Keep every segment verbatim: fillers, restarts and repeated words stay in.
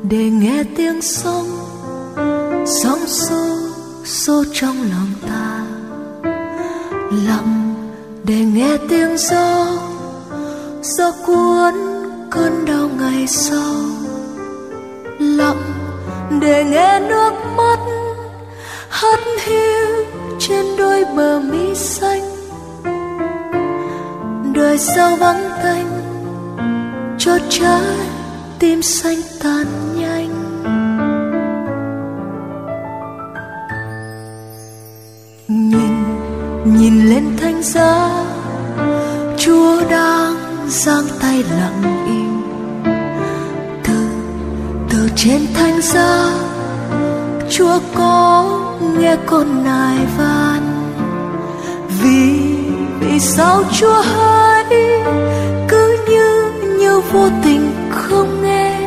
để nghe tiếng sông, sóng xô xô trong lòng ta. Lặng để nghe tiếng gió, gió cuốn cơn đau ngày sau. Lặng để nghe nước mắt hắt hiu trên đôi bờ mi xanh. Đời sao vắng tanh cho trái tim xanh tan nhanh. Nhìn, nhìn lên thánh giá, Chúa đang giang tay lặng im. Từ, từ trên thánh giá, Chúa có nghe con nài van. Vì, vì sao Chúa hãy cứ như, như vô tình không nghe.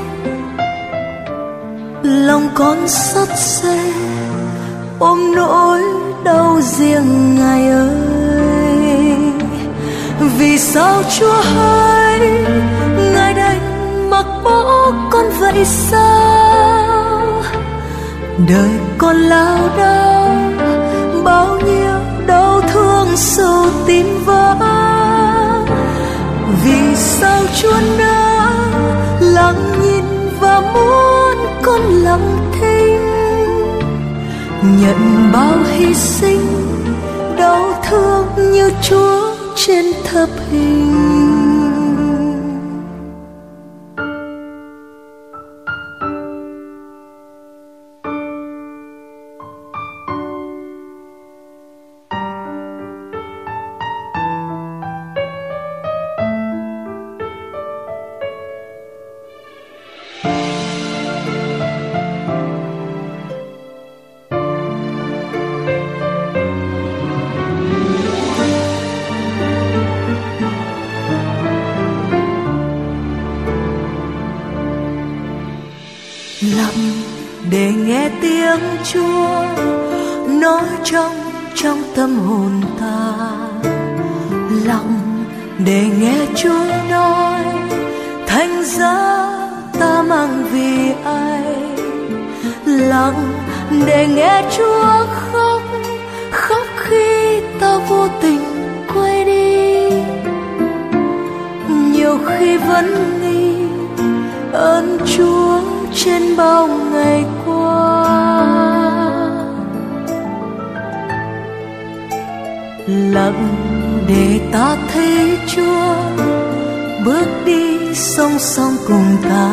Lòng con sắt xe ôm nỗi đau riêng Ngài ơi. Vì sao Chúa hãy Ngài đành mặc bỏ con vậy sao? Đời con lao đao bao nhiêu đau thương sâu tim vỡ. Vì sao Chúa đã lặng nhìn và muốn con lặng thinh, nhận bao hy sinh đau thương như Chúa trên thập hình. Lặng để nghe tiếng Chúa nói trong trong tâm hồn ta. Lặng để nghe Chúa nói thánh giá ta mang vì ai. Lặng để nghe Chúa khóc, khóc khi ta vô tình quay đi. Nhiều khi vẫn nghi ơn Chúa trên bao ngày qua. Lặng để ta thấy Chúa bước đi song song cùng ta.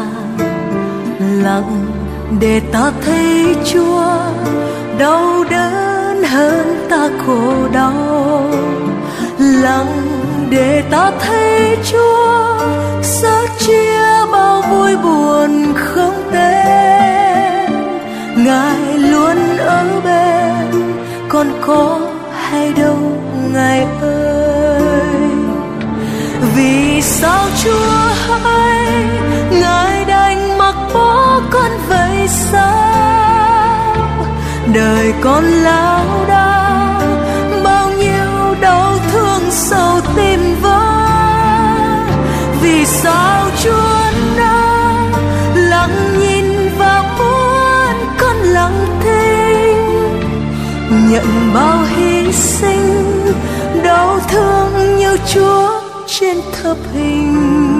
Lặng để ta thấy Chúa đau đớn hơn ta khổ đau. Lặng để ta thấy Chúa sớt chia bao vui buồn không tên. Ngài luôn ở bên, còn có hay đâu Ngài ơi. Vì sao Chúa hãy Ngài đành mặc bỏ con vậy sao? Đời con lao đao bao nhiêu đau thương sâu tim vỡ. Vì sao Chúa đã lặng nhìn và muốn con lặng thinh, nhận bao hy sinh đau thương như Chúa trên thập hình.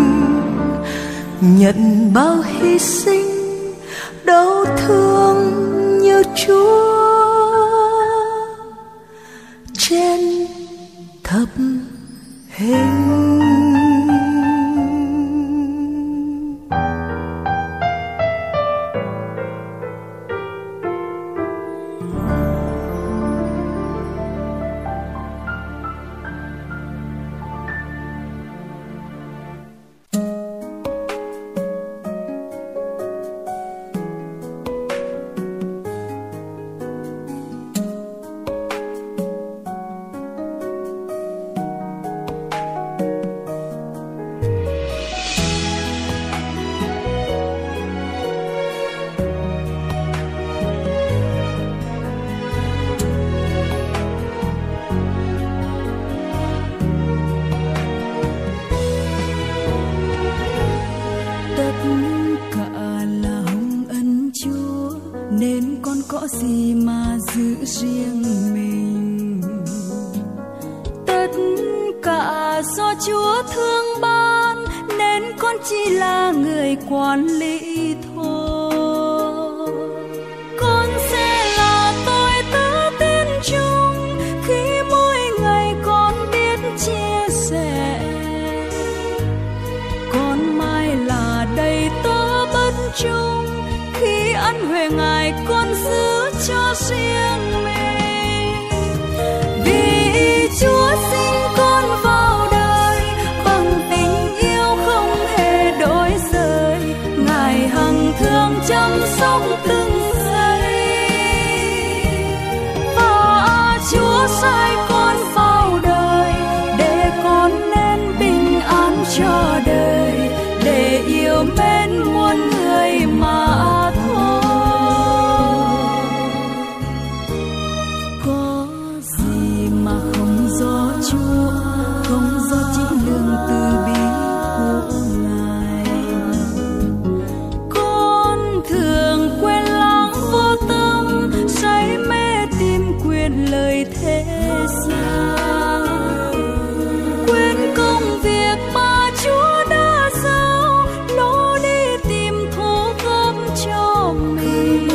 Nhận bao hy sinh đau thương như Chúa trên thập hình. riêng mình. Tất cả do Chúa thương ban nên con chỉ là người quản lý thôi. Con sẽ là tôi tớ tin chung khi mỗi ngày con biết chia sẻ. Con mai là đầy tớ bất chung khi ân huệ Ngài con giữ cho riêng mình. Vì Chúa sinh con vào đời bằng tình yêu không hề đổi rời. Ngài hằng thương chăm sóc từng giây. Và Chúa sai con vào đời để con nên bình an cho đời, để yêu mến muôn người mà thôi. Có gì mà không do Chúa, không do chính lương từ bi của Ngài. Con thường quên lãng vô tâm, say mê tìm quyền lời thế gian, quên công việc mà Chúa đã giao, lối đi tìm thu góp cho mình.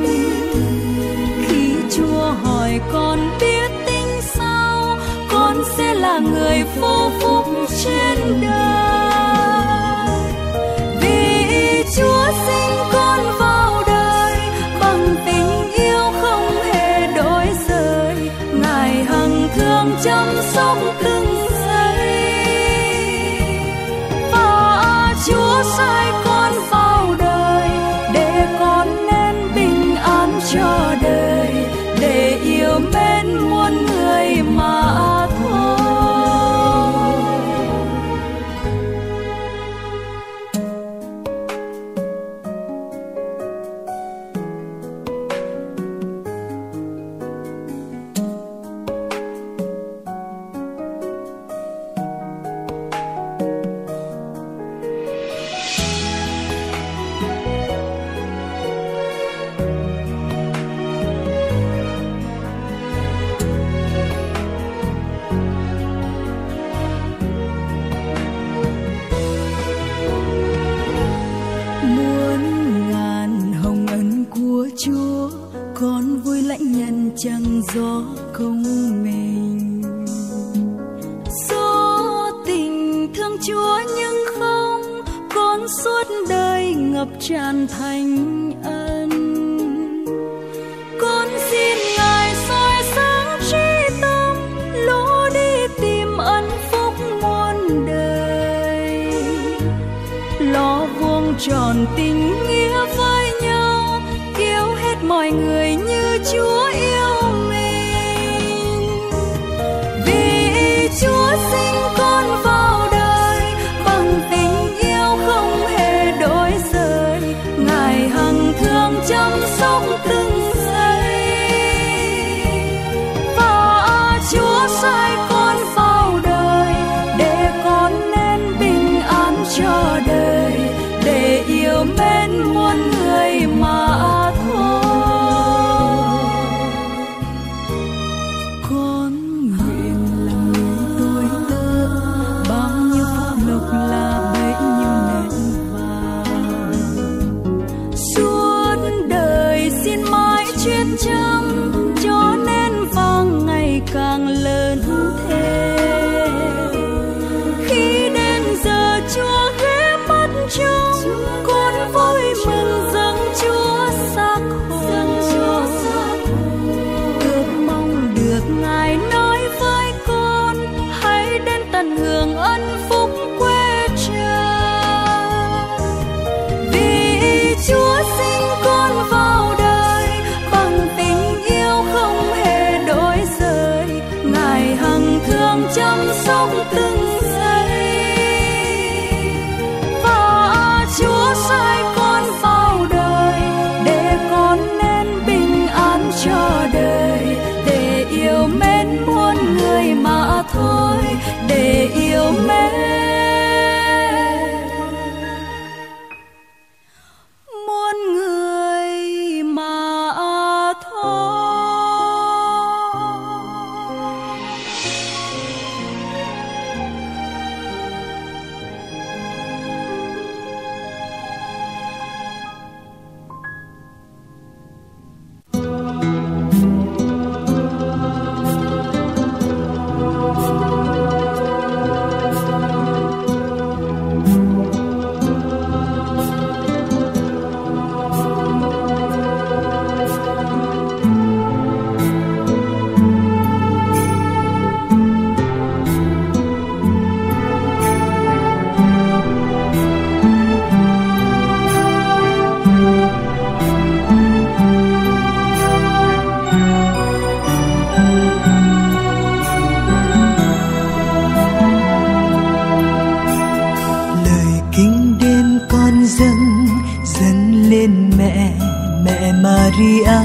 Khi Chúa hỏi con biết tính sao, con sẽ là người vô phúc trên đời. Vì Chúa sinh con vào đời bằng tình yêu không hề đổi rời. Ngài hằng thương chăm sóc từng giây. Và Chúa sai con vào đời để con nên bình an cho đời, để yêu mến muôn người mà thôi. Chúa con vui lãnh nhân chẳng gió công mình. Do tình thương Chúa nhưng không, con suốt đời ngập tràn thành ân. Con xin Ngài soi sáng trí tâm, lối đi tìm ân phúc muôn đời. Lo vuông tròn tình nghĩa với nhau, yêu hết mọi người như Chúa yêu mình. Vì Chúa sinh con vào đời bằng tình yêu không hề đổi rời. Ngài hằng thương chăm sóc từng giây. Và Chúa sai con vào đời để con nên bình an cho đời, để yêu mến muôn người mà thôi. Con nguyện là người tôi tớ, bao nhiêu phúc lộc là bấy nhiêu nén vàng. Suốt đời xin mãi chuyên chăm, cho nên vàng ngày càng lớn thêm. Khi đến giờ Chúa ghé mắt trông, con vui mừng dâng Chúa xác hồn. Ước mong được Ngài nói với con, hãy đến tận hưởng ân phúc quê trời. Vì Chúa sinh con vào đời bằng tình yêu không hề đổi rời. Ngài hằng thương chăm sóc từng giây. Và Maria.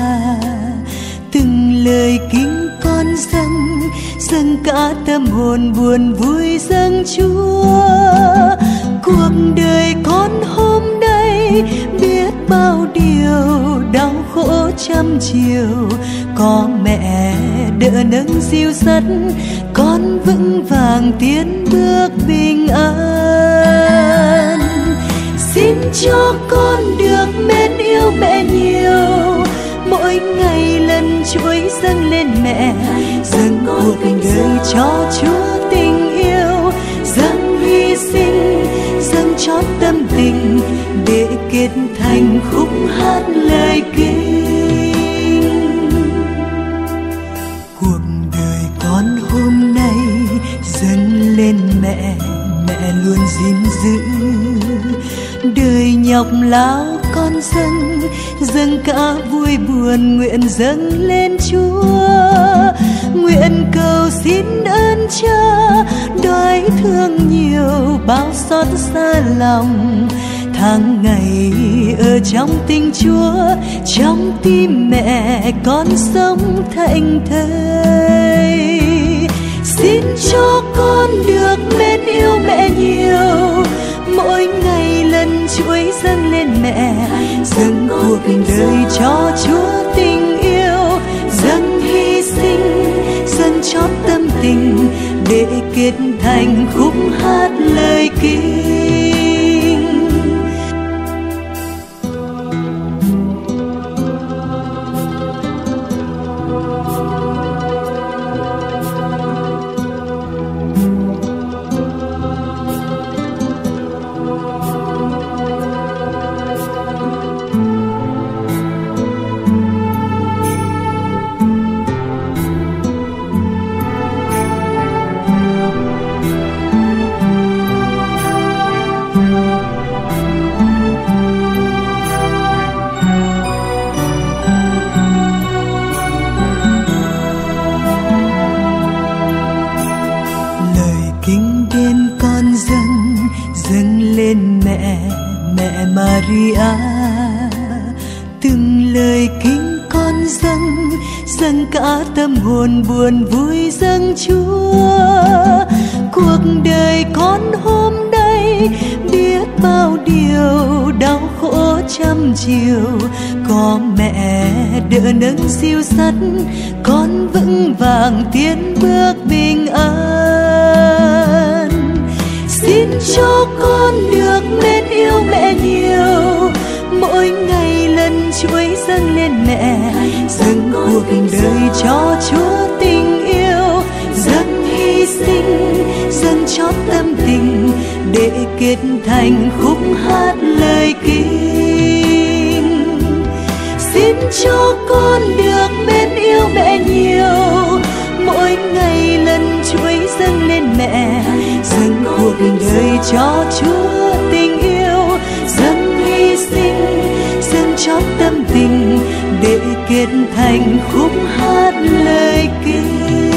Từng lời kính con dâng, dâng cả tâm hồn buồn vui dâng Chúa. Cuộc đời con hôm nay biết bao điều đau khổ trăm chiều, có mẹ đỡ nâng dìu dắt con vững vàng tiến bước bình an. Xin cho con được mến yêu mẹ nhiều, mỗi ngày lần chuỗi dâng lên mẹ, dâng cuộc đời cho Chúa tình yêu, dâng hy sinh, dâng trót tâm tình để kết thành khúc hát lời kinh. Cuộc đời con hôm nay dâng lên mẹ, mẹ luôn gìn giữ. Đời nhọc lao con dâng, dâng cả vui buồn nguyện dâng lên Chúa. Nguyện cầu xin ơn Cha đói thương nhiều bao xót xa lòng, tháng ngày ở trong tình Chúa, trong tim mẹ con sống thảnh thơi. Xin cho con được mến yêu mẹ nhiều, mỗi ngày lần chuỗi dâng lên mẹ, dâng cuộc đời cho Chúa tình yêu, dâng hy sinh, dâng trót tâm tình để kết thành khúc hát lời kinh. Maria. Từng lời kính con dâng, dâng cả tâm hồn buồn vui dâng Chúa. Cuộc đời con hôm nay biết bao điều đau khổ trăm chiều, có mẹ đỡ nâng dìu dắt con vững vàng tiến bước bình an. Xin cho con được mến yêu mẹ nhiều, mỗi ngày lần chuỗi dâng lên mẹ, dâng cuộc đời cho Chúa tình yêu, dâng hy sinh, dâng trót tâm tình để kết thành khúc hát lời kinh. Xin cho con được mến yêu mẹ nhiều, mỗi ngày lần chuỗi dâng lên mẹ, dâng cuộc đời cho Chúa tình yêu, dâng hy sinh, dâng trót tâm tình để kết thành khúc hát lời kinh.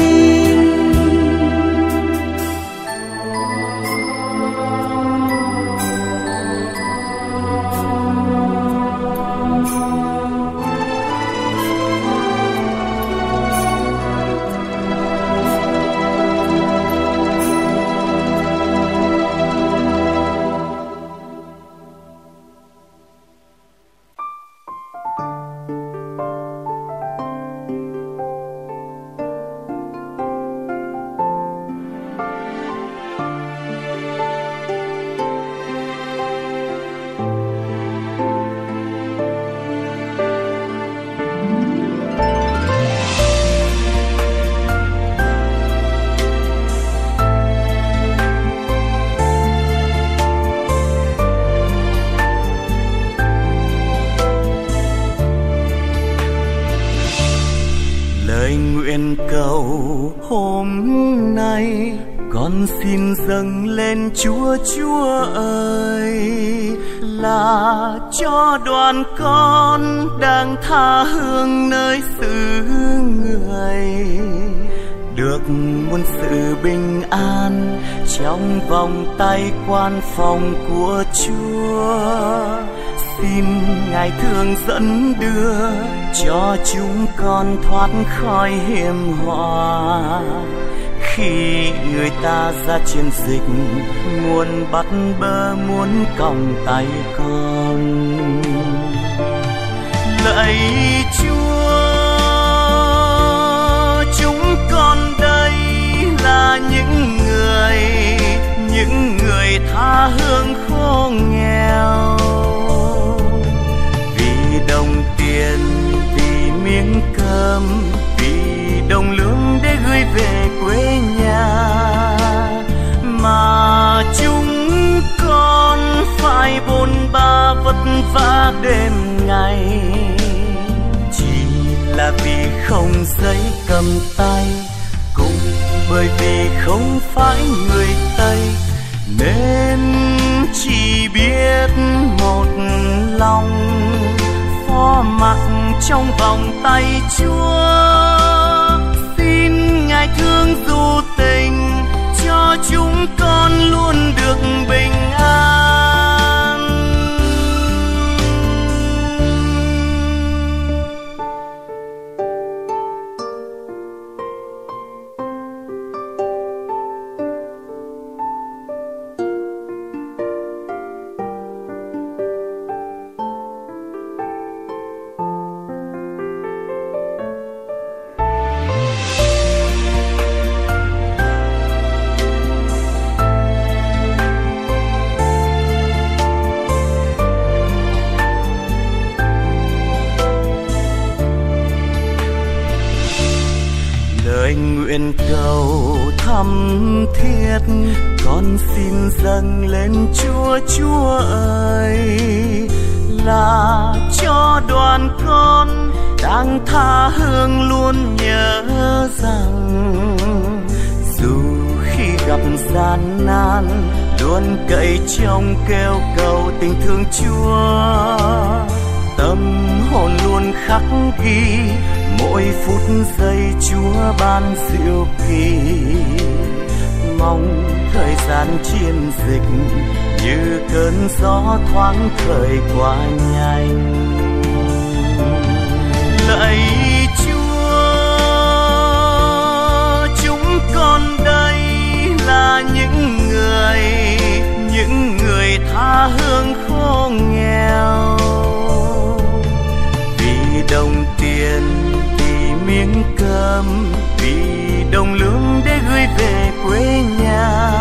Con xin dâng lên Chúa, Chúa ơi, là cho đoàn con đang tha hương nơi xứ người, được muôn sự bình an trong vòng tay quan phòng của Chúa. xin Ngài thương dẫn đưa cho chúng con thoát khỏi hiểm họa. Khi người ta ra chiến dịch, muốn bắt bớ muốn còng tay con. Lạy Chúa, chúng con đây là những người, những người tha hương khổ nghèo. Vì đồng tiền, vì miếng cơm, vì đồng lương để gửi về quê nhà, mà chúng con phải bôn ba vất vả đêm ngày. Chỉ là vì không giấy cầm tay, cũng bởi vì không phải người Tây, nên chỉ biết một lòng phó mặc trong vòng tay Chúa. Xin Ngài thương dù tình cho chúng con luôn được bình an. Nguyện cầu thắm thiết con xin dâng lên Chúa. Chúa ơi, là cho đoàn con đang tha hương luôn nhớ rằng, dù khi gặp gian nan luôn cậy trông kêu cầu tình thương Chúa. Tâm hồn luôn khắc ghi mỗi phút giây Chúa ban diệu kỳ. Mong thời gian chiến dịch như cơn gió thoáng thời qua nhanh. Lạy Chúa, chúng con đây là những người, những người tha hương khổ nghèo. Vì đồng tiền, vì miếng cơm, vì đồng lương để gửi về quê nhà,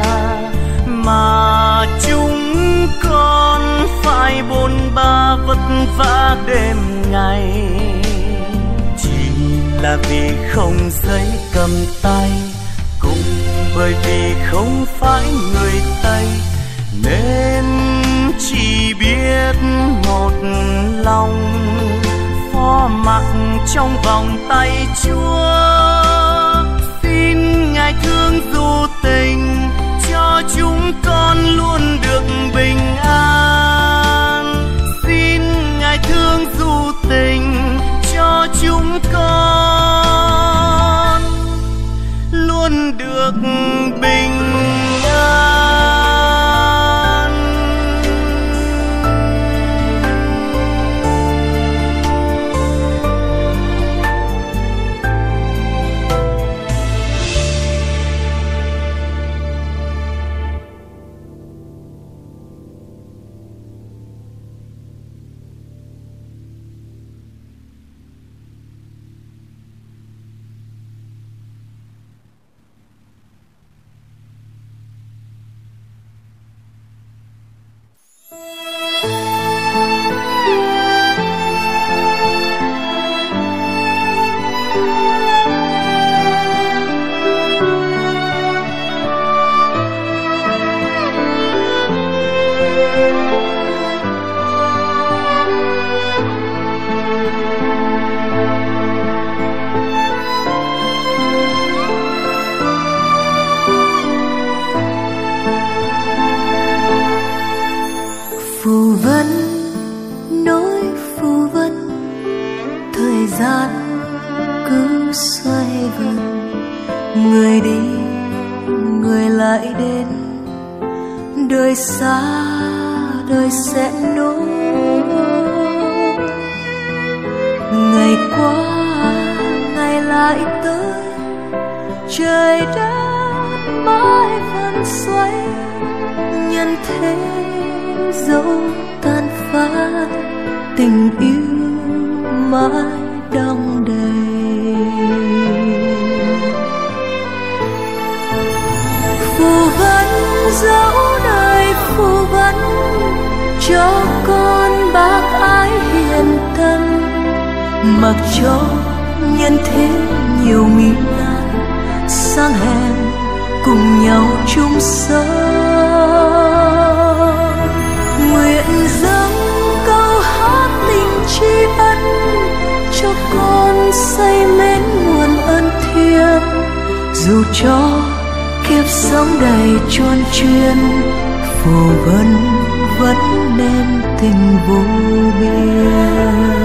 mà chúng con phải bôn ba vất vả đêm ngày. Chỉ là vì không giấy cầm tay, cũng bởi vì không phải người Tây, nên chỉ biết một lòng phó mặc trong vòng tay Chúa. Xin Ngài thương dù tình cho chúng con luôn được bình an. Xin Ngài thương dù tình cho chúng con luôn được bình an. Phù vân nỗi phù vân, thời gian cứ xoay vần, người đi người lại đến, đời xa đời sẽ nối ngày qua ngày lại tới, trời đất mãi vẫn xoay, nhân thế dẫu tan phai, tình yêu mãi đong đầy. Phù vấn dẫu đời phù vấn, cho con bác ái hiền tâm, mặc cho nhân thế nhiều nghi nan, sang hẹn cùng nhau chung sống. Nguyện dâng câu hát tình tri ân, cho con say mến nguồn ân thiêng, dù cho kiếp sống đầy chuôn chuyên, phù vân vẫn nên tình vô biên.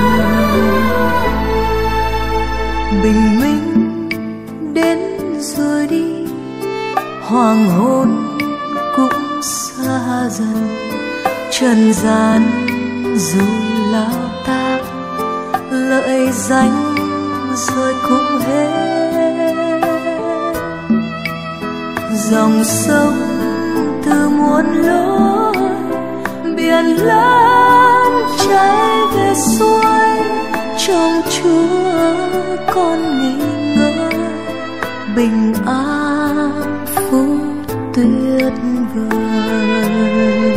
Bình minh đến rồi đi, hoàng hôn cũng xa dần, trần gian dù lao tác, lợi danh rồi cũng hết. Dòng sông từ muôn lối, biển lớn chảy về xuôi, trong Chúa con nghỉ ngơi, bình an phúc tuyệt vời.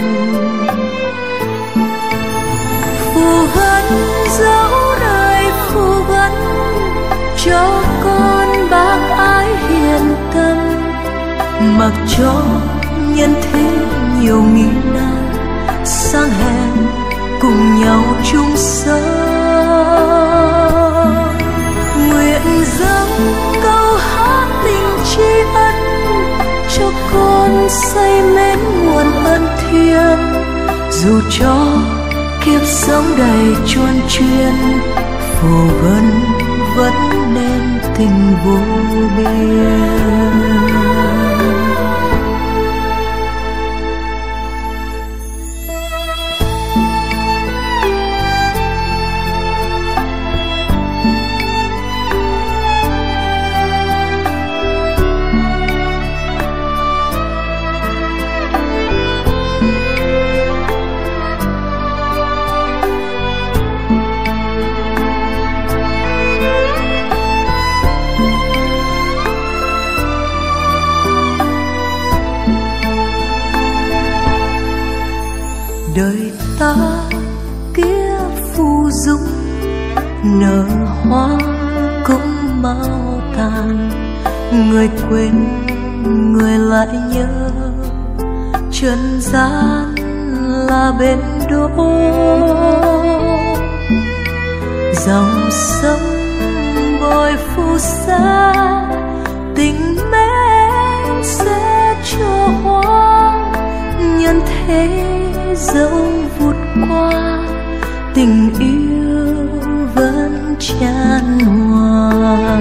Phù vấn dẫu đời phù vấn, cho con bác ái hiền tâm, mặc cho nhân thế nhiều nghi nan, sang hẹn cùng nhau chung sống. Nguyện dâng câu hát tình tri ân, cho con say mến nguồn ân thiêng, dù cho kiếp sống đầy chuôn chuyên, phù vân vẫn nên tình vô biên. Đời ta kiếp phù dung, nở hoa cũng mau tàn, người quên người lại nhớ, trần gian là bến đỗ. Dòng sông bồi phù sa, tình mến sẽ cho hoang, nhân thế dẫu vụt qua, tình yêu vẫn chan hòa.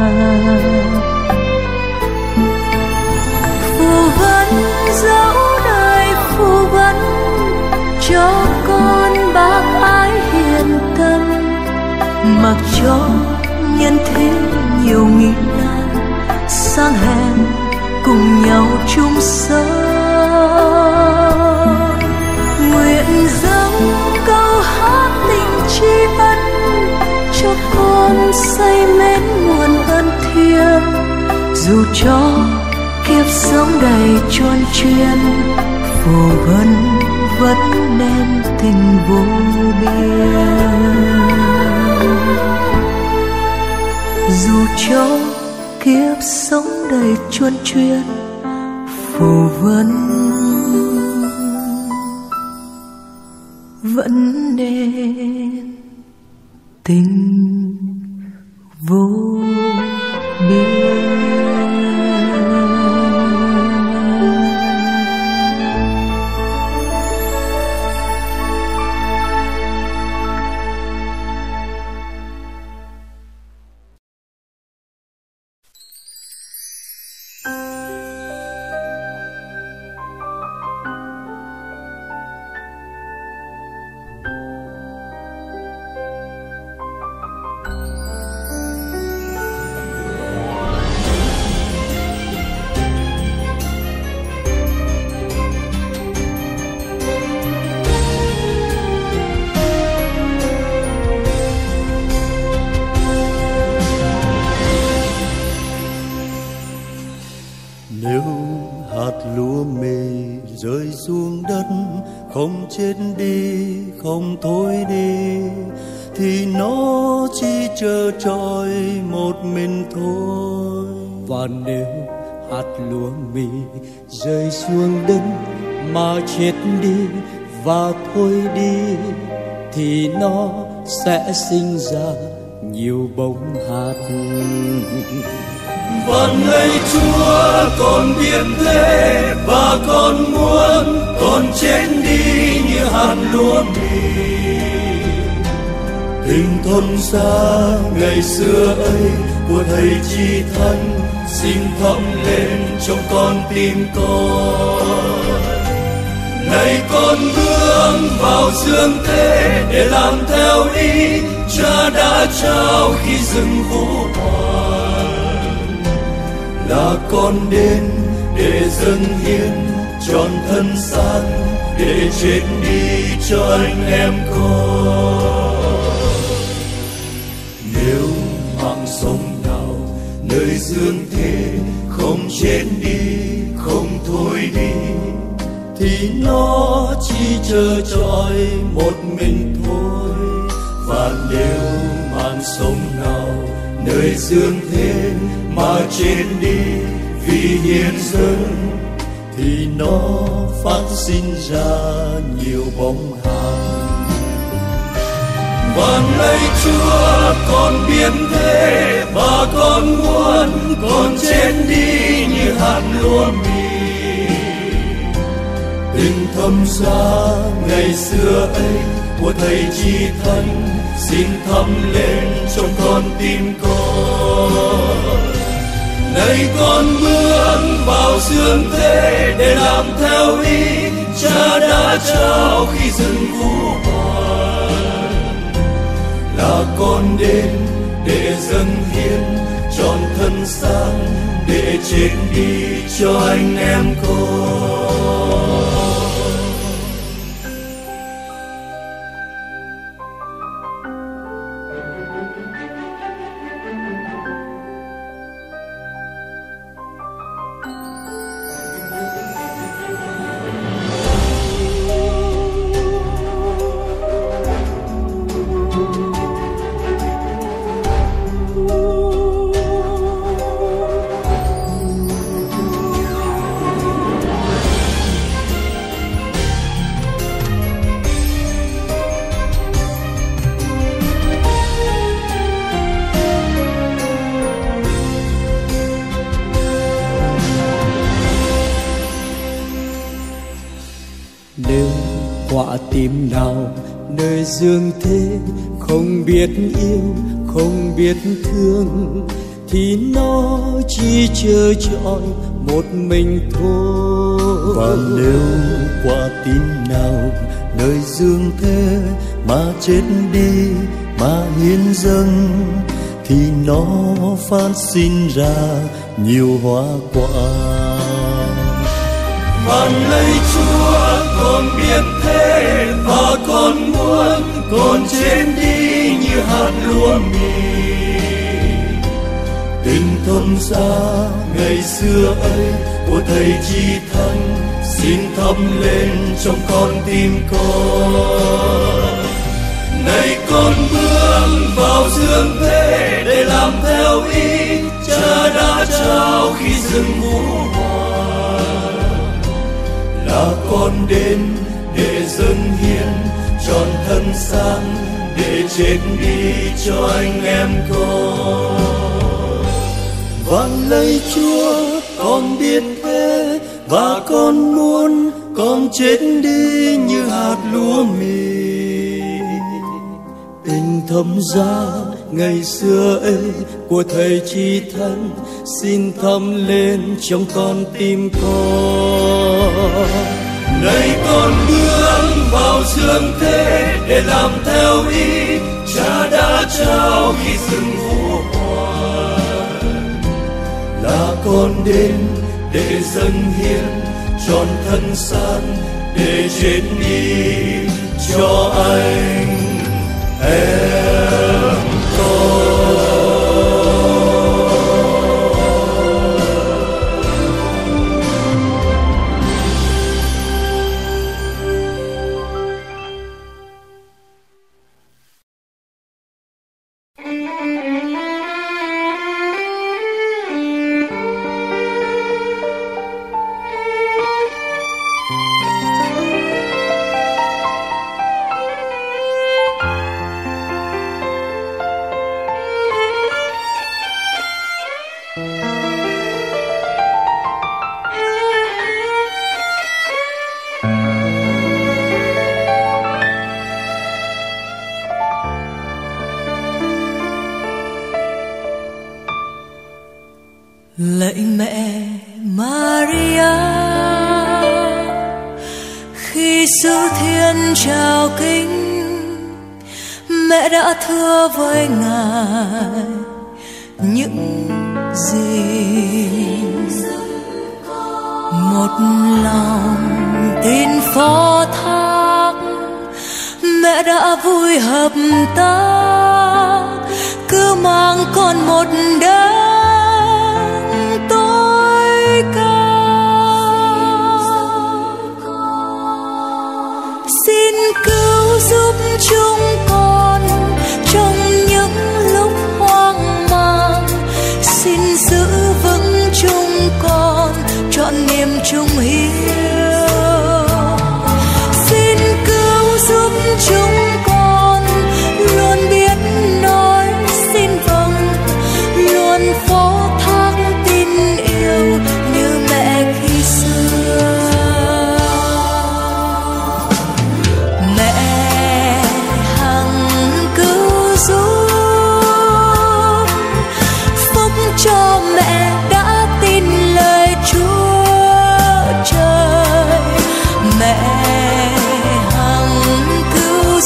Phù vấn dẫu đời phù vấn, cho con bác ái hiền tâm, mặc cho nhân thế nhiều nghi nan, sang hẹn cùng nhau chung sống. Nguyện dâng câu hát tình tri ân, cho con say mến nguồn ân thiêng, dù cho kiếp sống đầy chuôn chuyên, phù vân vẫn nên tình vô biên. Dù cho kiếp sống đầy chuôn chuyên, phù vân vẫn nên tình vô biên. xuống đất, không chết đi, không thôi đi, thì nó chỉ chờ trọi một mình thôi. Và nếu hạt lúa mì rơi xuống đất mà chết đi và thôi đi, thì nó sẽ sinh ra nhiều bông hạt. Van lạy Chúa, con biết thế và con muốn con chết đi như hạt lúa mì. Tình thôn xa ngày xưa ấy của thầy Chí Thánh xin thắp lên trong con tim con. Này con bước vào dương thế để làm theo ý Cha đã trao khi dừng vũ hoàn. Là con đến để dâng hiến trọn thân xác, để chết đi cho anh em con. Nếu mạng sống nào nơi dương thế không chết đi, không thôi đi, thì nó chỉ chờ trọi một mình thôi. Và nếu mạng sống nào nơi dương thế mà chết đi vì hiến dâng, thì nó phát sinh ra nhiều bông hạt. Van lạy Chúa, con biết thế và con muốn con chết đi như hạt lúa mì. Tình thâm giá ngày xưa ấy của thầy Chí Thánh xin thắp lên trong con tim con. Này con bước vào dương thế để làm theo ý Cha đã trao khi dừng vũ hoàn. Là con đến để dâng hiến trọn thân xác, để chết đi cho anh em con. Nếu quả tim nào nơi dương thế không biết yêu, không biết thương, thì nó chỉ chờ trọi một mình thôi. Và nếu quả tim nào nơi dương thế mà chết đi mà hiến dâng, thì nó phát sinh ra nhiều hoa quả. Van lạy Chúa, con biết thế và con muốn con chết đi như hạt lúa mì. Tình thâm giá ngày xưa ấy của thầy Chí Thánh xin thắp lên trong con tim con. Này con bước vào dương thế để làm theo ý Cha đã trao khi dừng vũ hoàn. Là con đến để dâng hiến trọn thân xác, để chết đi cho anh em con. Van lạy Chúa, con biết thế và con muốn con chết đi như hạt lúa mì. Tình thâm giá ngày xưa ấy của thầy Chí Thánh xin thấm lên trong con tim con. Này con bước vào dương thế để làm theo ý Cha đã trao khi dừng vũ hoàn. Là con đến để dâng hiến trọn thân xác, để chết đi cho anh em con. Lạy mẹ Maria, khi sứ thiên chào kính, mẹ đã thưa với Ngài những gì một lòng tin phó thác. Mẹ đã vui hợp tác, cứ mang con một đấng tối cao. Xin cứu giúp chúng con trong những lúc hoang mang, xin giữ vững chúng con trọn niềm trung hiếu. Xin cứu giúp chúng con luôn biết nói xin vâng, luôn phó thác tin yêu như mẹ khi xưa. Mẹ hằng cứu giúp, phúc cho mẹ đã tin lời Chúa trời. Mẹ hằng cứu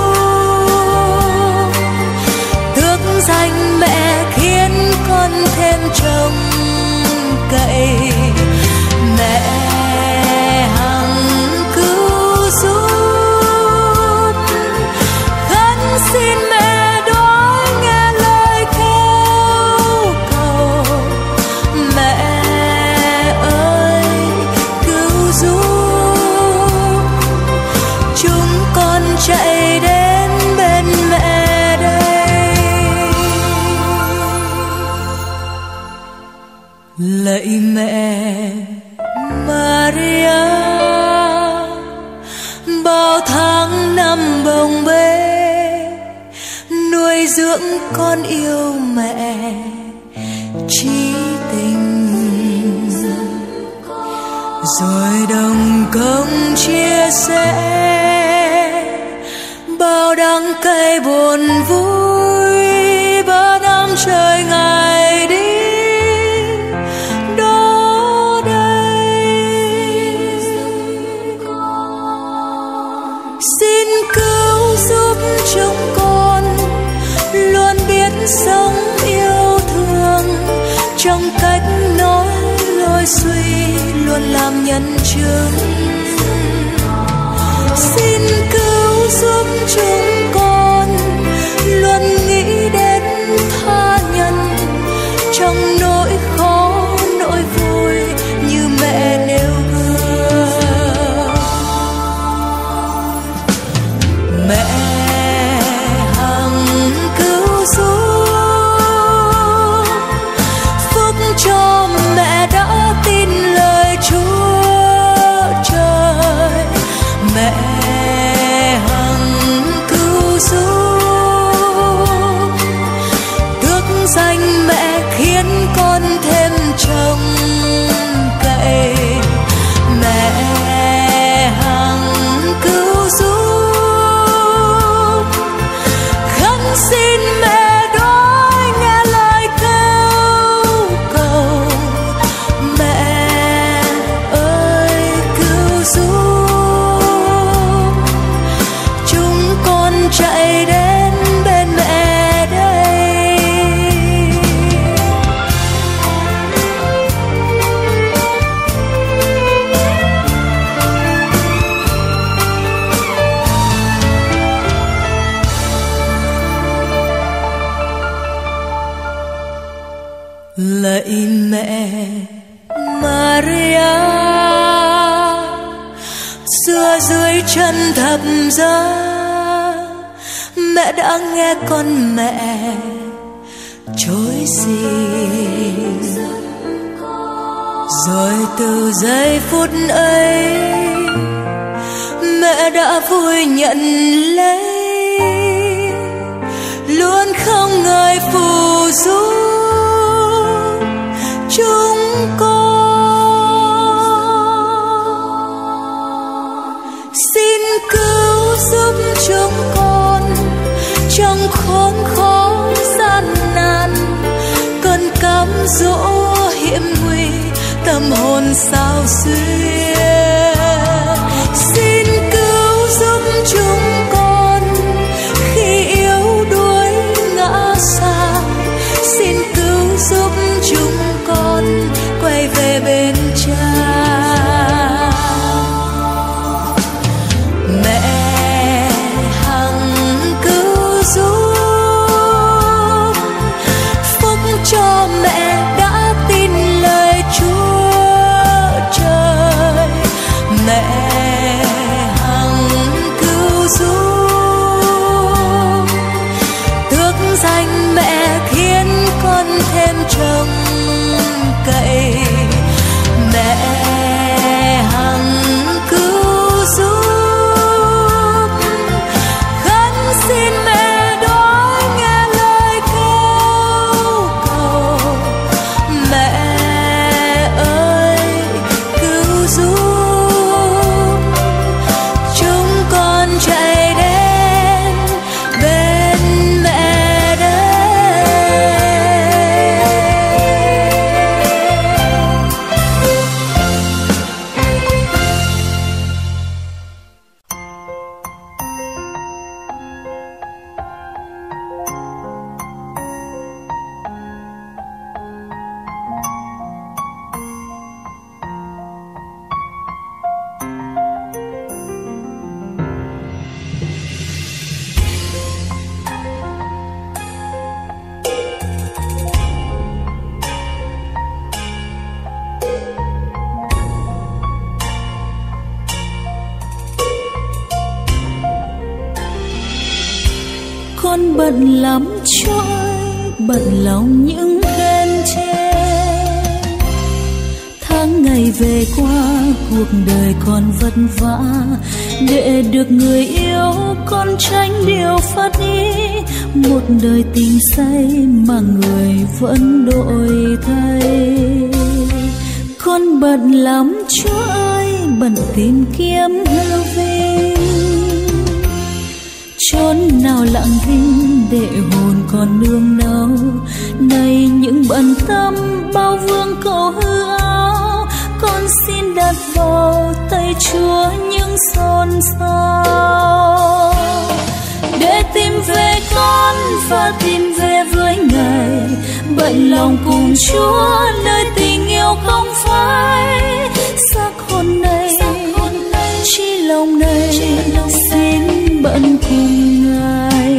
giúp, tước danh mẹ khiến con thêm trông cậy. Mẹ hằng cứu giúp, khấn xin mẹ đối nghe lời kêu cầu. Mẹ ơi cứu giúp, chúng con chạy đến bên mẹ đây. Lạy mẹ Maria, bao tháng năm bồng bế nuôi dưỡng con yêu mẹ chí tình, rồi đồng công chia sẻ bao đắng cay buồn vui. Ba năm trời Ngài đi đó đây, xin cứu giúp chúng con luôn biết sống yêu thương, trong cách nói lối suy luôn làm nhân chứng. Xin cứu giúp chúng con luôn nghĩ đến tha nhân, trong nỗi khó nỗi vui như mẹ nêu gương. Mẹ hằng cứu giúp, phúc cho mẹ đã tin lời Chúa trời. Mẹ hằng cứu giúp, tước danh mẹ khiến con thêm trông cậy. Mẹ hằng cứu giúp, khấn xin mẹ đối nghe lời kêu cầu. Mẹ ơi cứu giúp, chúng con chạy đến bên mẹ đây. Lạy mẹ Maria, xưa dưới chân thập giá mẹ đã nghe con mẹ chối xin. Rồi từ giây phút ấy mẹ đã vui nhận lấy, luôn không ngại phù du chúng con. Xin cứu giúp chúng con trong khốn khó gian nan, cơn cám dỗ tâm hồn sao xuyên. Xin cứu giúp chúng con khi yếu đuối ngã xa, xin cứu giúp chúng con quay về bên Cha. Mẹ hằng cứu giúp, phúc cho mẹ đã tin lời Chúa Trời. Mẹ hằng cứu giúp, tước danh mẹ khiến con thêm trông cậy. Mẹ hằng cứu giúp, khấn xin mẹ đó nghe lời kêu cầu. Mẹ ơi cứu giúp, chúng con chạy đến bên mẹ đây. Con bận lắm Chúa ơi, bận lòng những khen chê. Tháng ngày về qua, cuộc đời con vất vả. Để được người yêu, con tránh điều phát ý. Một đời tình say mà người vẫn đổi thay. Con bận lắm Chúa ơi, bận tìm kiếm hư vinh. Chốn nào lặng thinh để hồn con nương náu. Này những bận tâm bao vương cầu hư áo, con xin đặt vào tay Chúa những xôn xao. Để tìm về con và tìm về với Ngài, bận lòng cùng Chúa nơi tình yêu không phai. Xác hồn này, chi lòng này, xin bận cùng Ngài.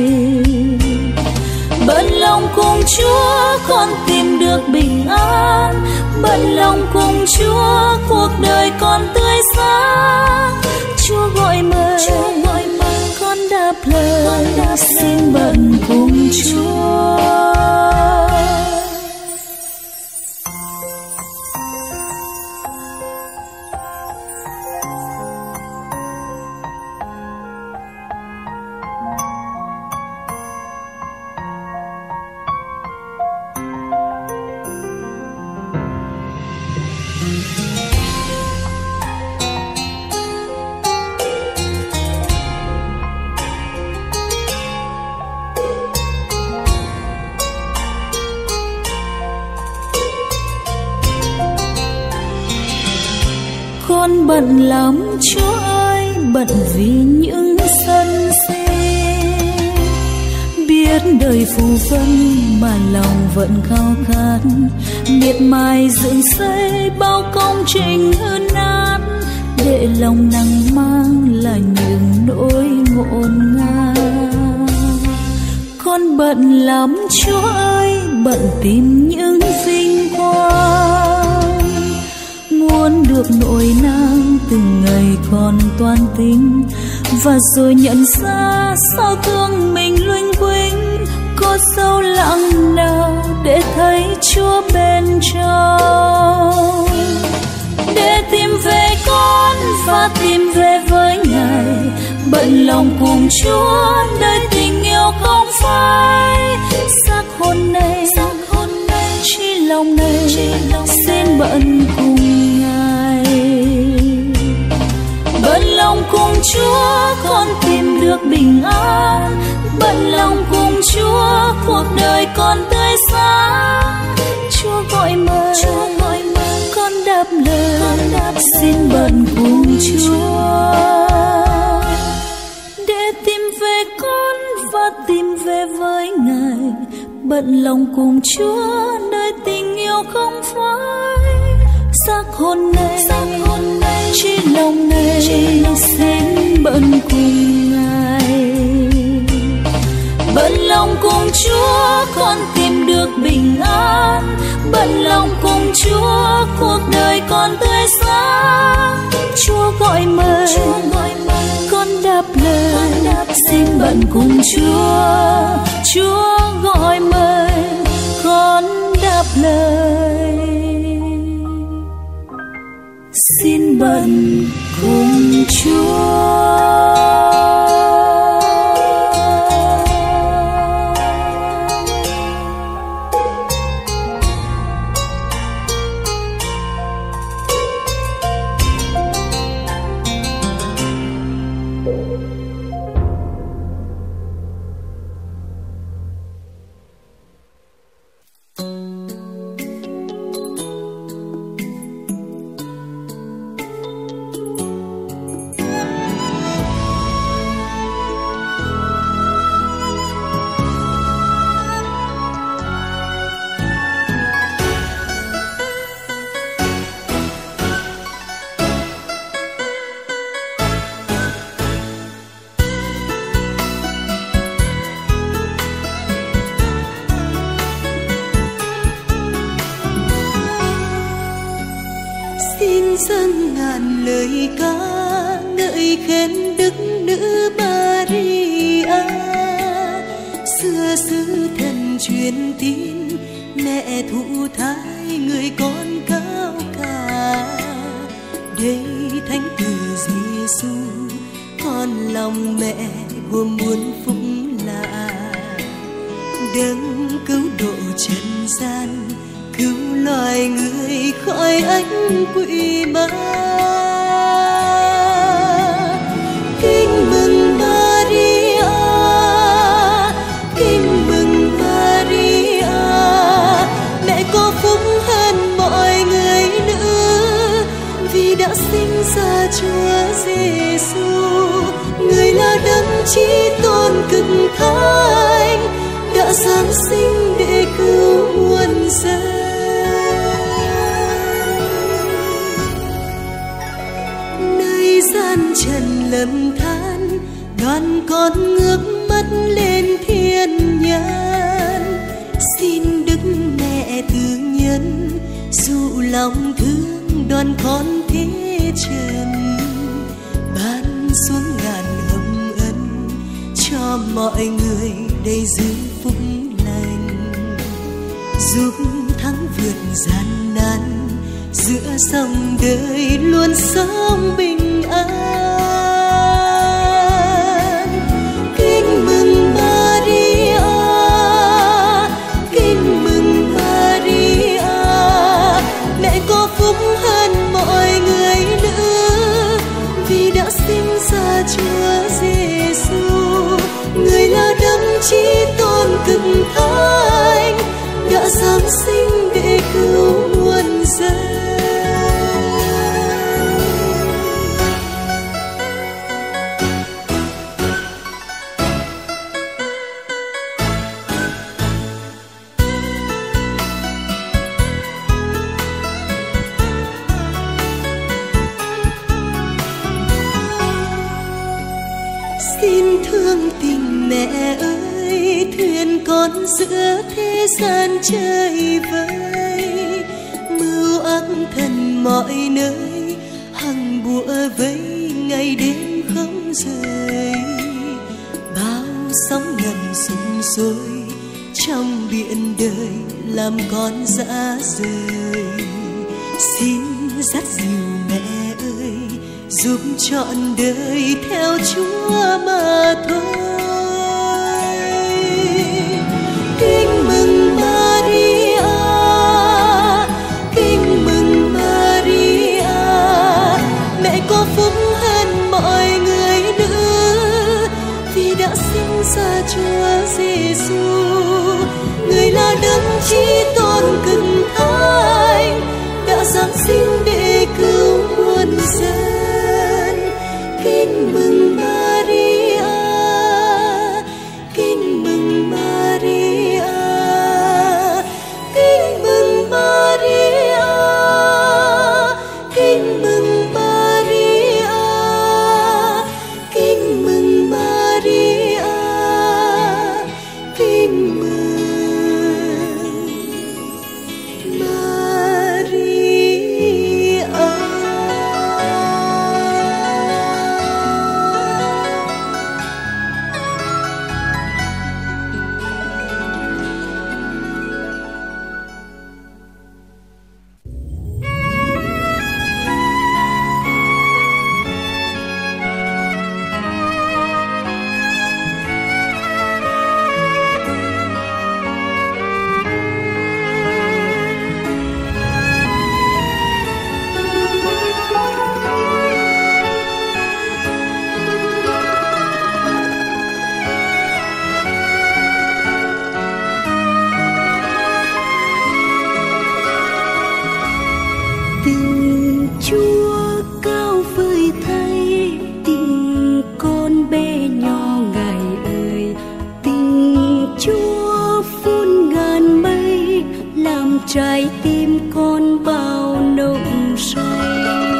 Bận lòng cùng Chúa con tìm được bình an. Bận lòng cùng Chúa cuộc đời con tươi sáng. Chúa gọi mời, con đáp lời, xin bận cùng Chúa. Con bận lắm Chúa ơi, bận vì những sân si. Biết đời phù vân mà lòng vẫn khao khát. Miệt mài dựng xây bao công trình hư nát. Để lòng nặng mang là những nỗi ngổn ngang. Con bận lắm Chúa ơi, bận tìm những vinh quang. Muốn được nỗi nang từng ngày còn toan tính. Và rồi nhận ra sao thương mình luinh quinh. Có sâu lặng nào để thấy Chúa bên trong. Để tìm về con và tìm về với Ngài, bận lòng cùng Chúa nơi tình yêu không phai. Xác hồn này, chi lòng này, xin bận cùng Ngài. Bận lòng cùng Chúa con tìm được bình an. Bận lòng cùng Chúa cuộc đời con tươi sáng. Chúa gọi mời, con đã đáp lời xin bận cùng Chúa để tìm về con và tìm về với Ngài, bận lòng cùng Chúa nơi tình yêu không phai. Xác hồn này, xác hồn này, chỉ lòng này, chỉ lòng xin bận cùng Ngài. Bận lòng cùng Chúa con tìm được bình an, bận lòng cùng Chúa cuộc đời con tươi sáng. Chúa gọi mời, Chúa gọi mời con đáp lời, con đáp xin bận cùng Chúa. Chúa gọi mời con đáp lời xin bận cùng Chúa. dâng ngàn lời ca ngợi khen đức nữ Maria. Xưa sứ thần truyền tin mẹ thụ thai người con cao cả. Đây thánh tử Giêsu con lòng mẹ gồm muôn phúc lạ. Đấng cứu độ trần gian, cứu loài người khỏi ánh quỷ ma. Kinh mừng Maria, kinh mừng Maria, mẹ có phúc hơn mọi người nữ, vì đã sinh ra Chúa Giêsu, người là đấng chí tôn cực thánh, đã giáng sinh để cứu muôn dân. Nơi gian trần lầm than, đoàn con ngước mắt lên thiên nhãn. Xin Đức Mẹ Từ Nhân dụ lòng thương đoàn con thế trần, ban xuống ngàn hồng ân cho mọi người đầy dư phúc lành, giúp thắng vượt gian nan giữa dòng đời luôn sống bình an. Kinh mừng Maria, kinh mừng Maria, mẹ có phúc hơn mọi người nữ, vì đã sinh ra Chúa Giêsu, người là đấng chí tôn cực thánh, đã giáng sinh để cứu muôn dân. Xin thương tình mẹ ơi, thuyền con giữa thế gian chơi vơi, mưu ác thần mọi nơi hằng bủa vây ngày đêm không rời. Bao sóng ngầm sung sôi trong biển đời làm con dã rời. Xin dắt dìu mẹ ơi, giúp trọn đời theo Chúa mà thôi. Kinh mừng Maria, kinh mừng Maria, mẹ có phúc hơn mọi người nữ, vì đã sinh ra Chúa Giêsu, người là đấng chí tôn cực thánh, đã giáng sinh để Kinh mừng Maria, kinh mừng Maria, kinh mừng Maria, kinh mừng Maria, kinh mừng Maria, kinh mừng trái tim con bao nồng say.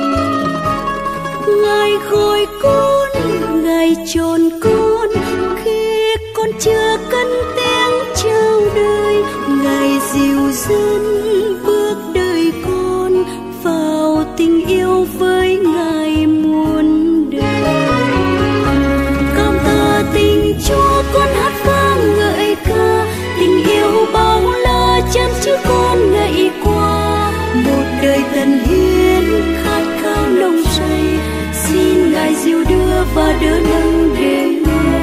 Ngài gọi con, Ngài chọn con khi con chưa cần tiếng chào đời. Ngài dìu dắt bước đời con vào tình yêu với Ngài muôn đời. Cảm tạ tình Chúa, con hát vang ngợi ca tình yêu bao la chăm chứ con ngày qua. Một đời tận hiến khát khao nồng say, xin Ngài dìu đưa và đỡ nâng đến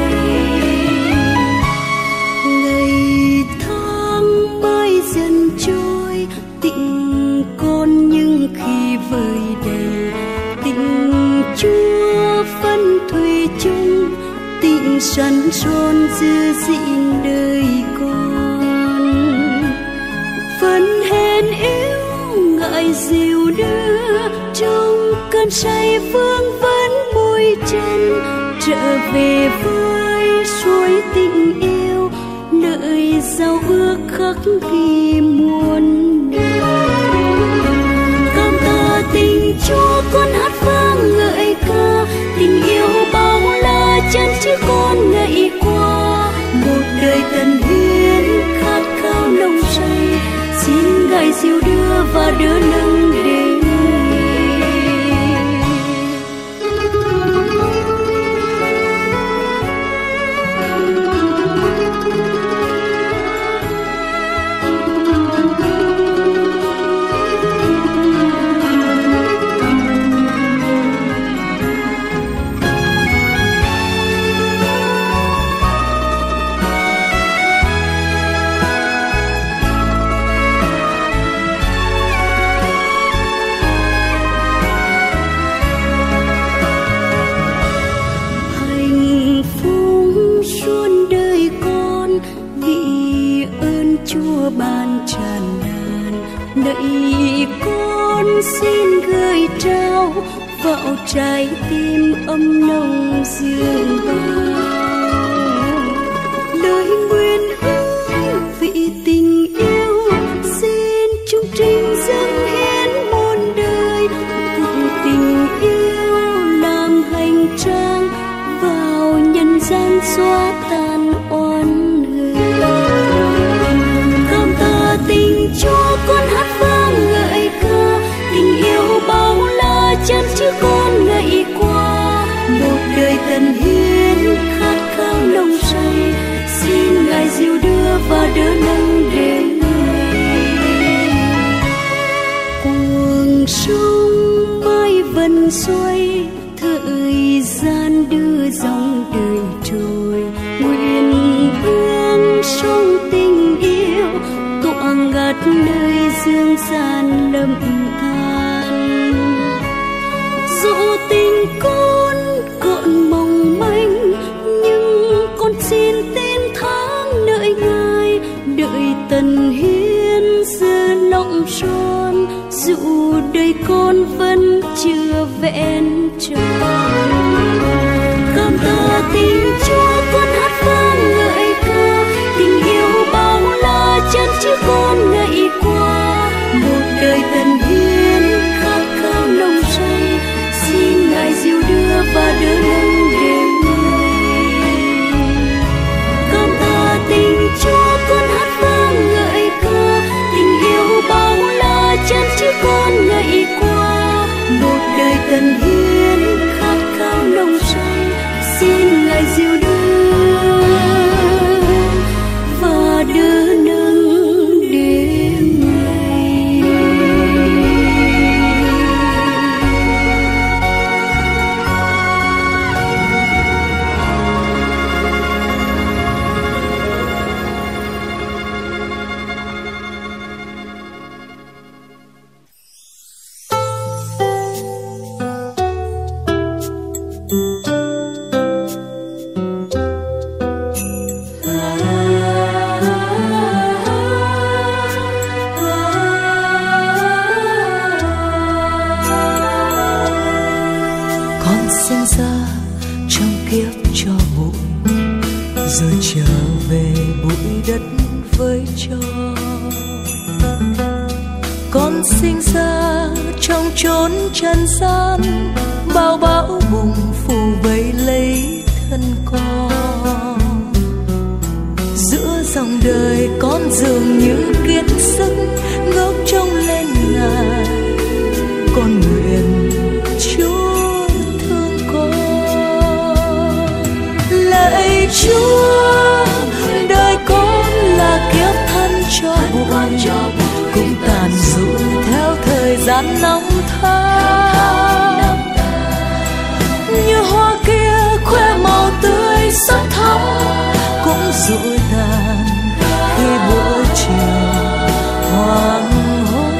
ngày tháng mãi dần trôi. Tình con nhưng khi vơi đầy, tình Chúa vẫn thủy chung, tình sẵn son giữ gìn đời con. Vẫn hẹn yêu Ngài dìu đưa trong cơn say vương vấn môi chân, trở về với suối tình yêu nơi giao ước khắc ghi muôn đời. Cảm tạ tình Chúa, con hát vang ngợi ca tình yêu bao la chân chứ con ngày qua. Một đời tận hiến khát khao nồng say, xin Ngài dìu đưa và đỡ nâng đến. Chúa ban tràn đàn, nạy con xin gửi trao vào trái tim ấm nồng dương bao. Lời nguyện ước vì tình yêu xin chung trình dâng hiến muôn đời. Cùng tình yêu làm hành trang vào nhân gian xóa tan oan hờn. Tình Chúa, con hát vang ngợi ca tình yêu bao la chăm chứ con ngày qua. Một đời tận hiến khát khao nồng say, xin Ngài dìu đưa và đỡ nâng đến ngày. Cuồng sông mãi vần xoay, thời gian đưa dòng đời trôi. Nguyện vương sông tình yêu tọa ngát nơi dương gian lầm than. Dù tình con còn mong manh, nhưng con xin tin tháng đợi Ngài. Đợi tần hiến giờ lòng son, dù đời con vẫn chưa vẹn tròn. tình Chúa con hát vang ngợi ca, tình yêu bao la chân chứ con ngày qua. Một đời tận hiến khát khao nồng say, xin Ngài dìu đưa và đỡ nâng đến người. Cảm tạ tình Chúa con hát vang ngợi ca, tình yêu bao la chân chứ con ngày qua. Một đời tận hiến khát khao nồng say, xin Ngài dìu đưa và đỡ nâng đến ngày. Con sinh ra trong kiếp cho bụi, rồi trở về bụi đất với cho. Con sinh ra trong chốn trần gian, bao bão bùng phủ vây lấy thân con. Giữa dòng đời con dường như kiệt sức, ngước trông lên Ngài. Con nguyện Chúa thương con. Lạy Chúa, đời con là kiếp thân cho buồn, cũng tàn rụi theo thời gian năm tháng. Như hoa kia khoe màu tươi sắc thắm, cũng rụi tàn khi buổi chiều hoàng hôn.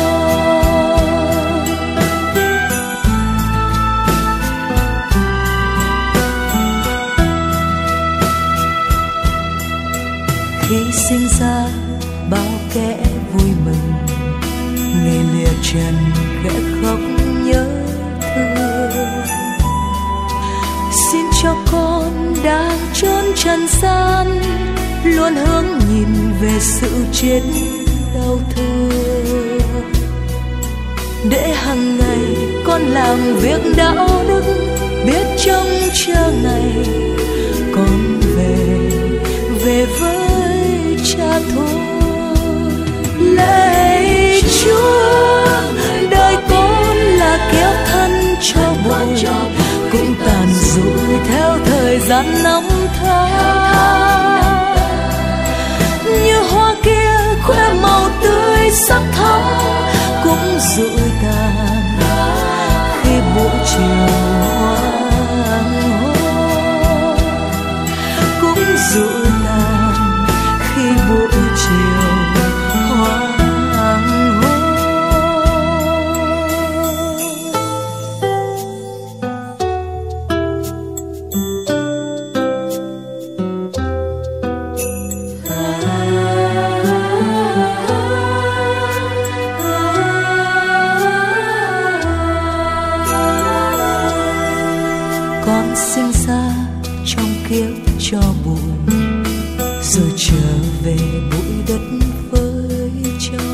Khi sinh ra bao kẻ vui mừng, ngày lìa trần khẽ khóc nhớ thương. Xin cho con đang trốn trần gian, luôn hướng nhìn về sự chết đau thương. Để hàng ngày con làm việc đạo đức, biết trông chờ ngày con về, về với cha thôi. Lạy Chúa, đời con là kiếp thân cho bụi, cũng tàn rụi theo thời gian năm tháng. Như hoa kia khoe màu tươi sắc thắm, cũng rụi tàn khi buổi chiều hoàng hôn. Cũng rụi tàn khi buổi chiều hoàng hôn. Con sinh ra trong kiếp cho bụi, rồi trở về bụi đất với cho.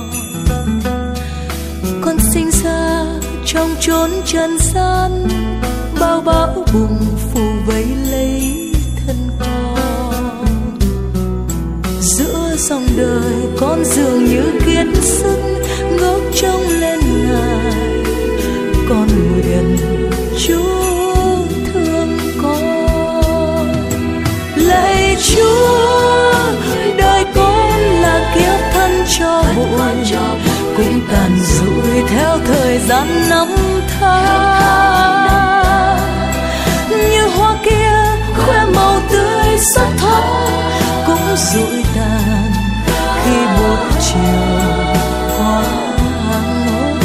Con sinh ra trong chốn trần gian, bao bão bùng phủ vây lấy thân con. Giữa dòng đời con dường như kiệt sức, ngước trông lên Ngài. Con nguyện Chúa thương con. Lạy Chúa, đời con là kiếp thân cho bụi, cũng tàn rụi theo thời gian năm tháng. Như hoa kia khoe màu tươi sắc thắm, cũng rụi tàn khi buổi chiều hoàng hôn.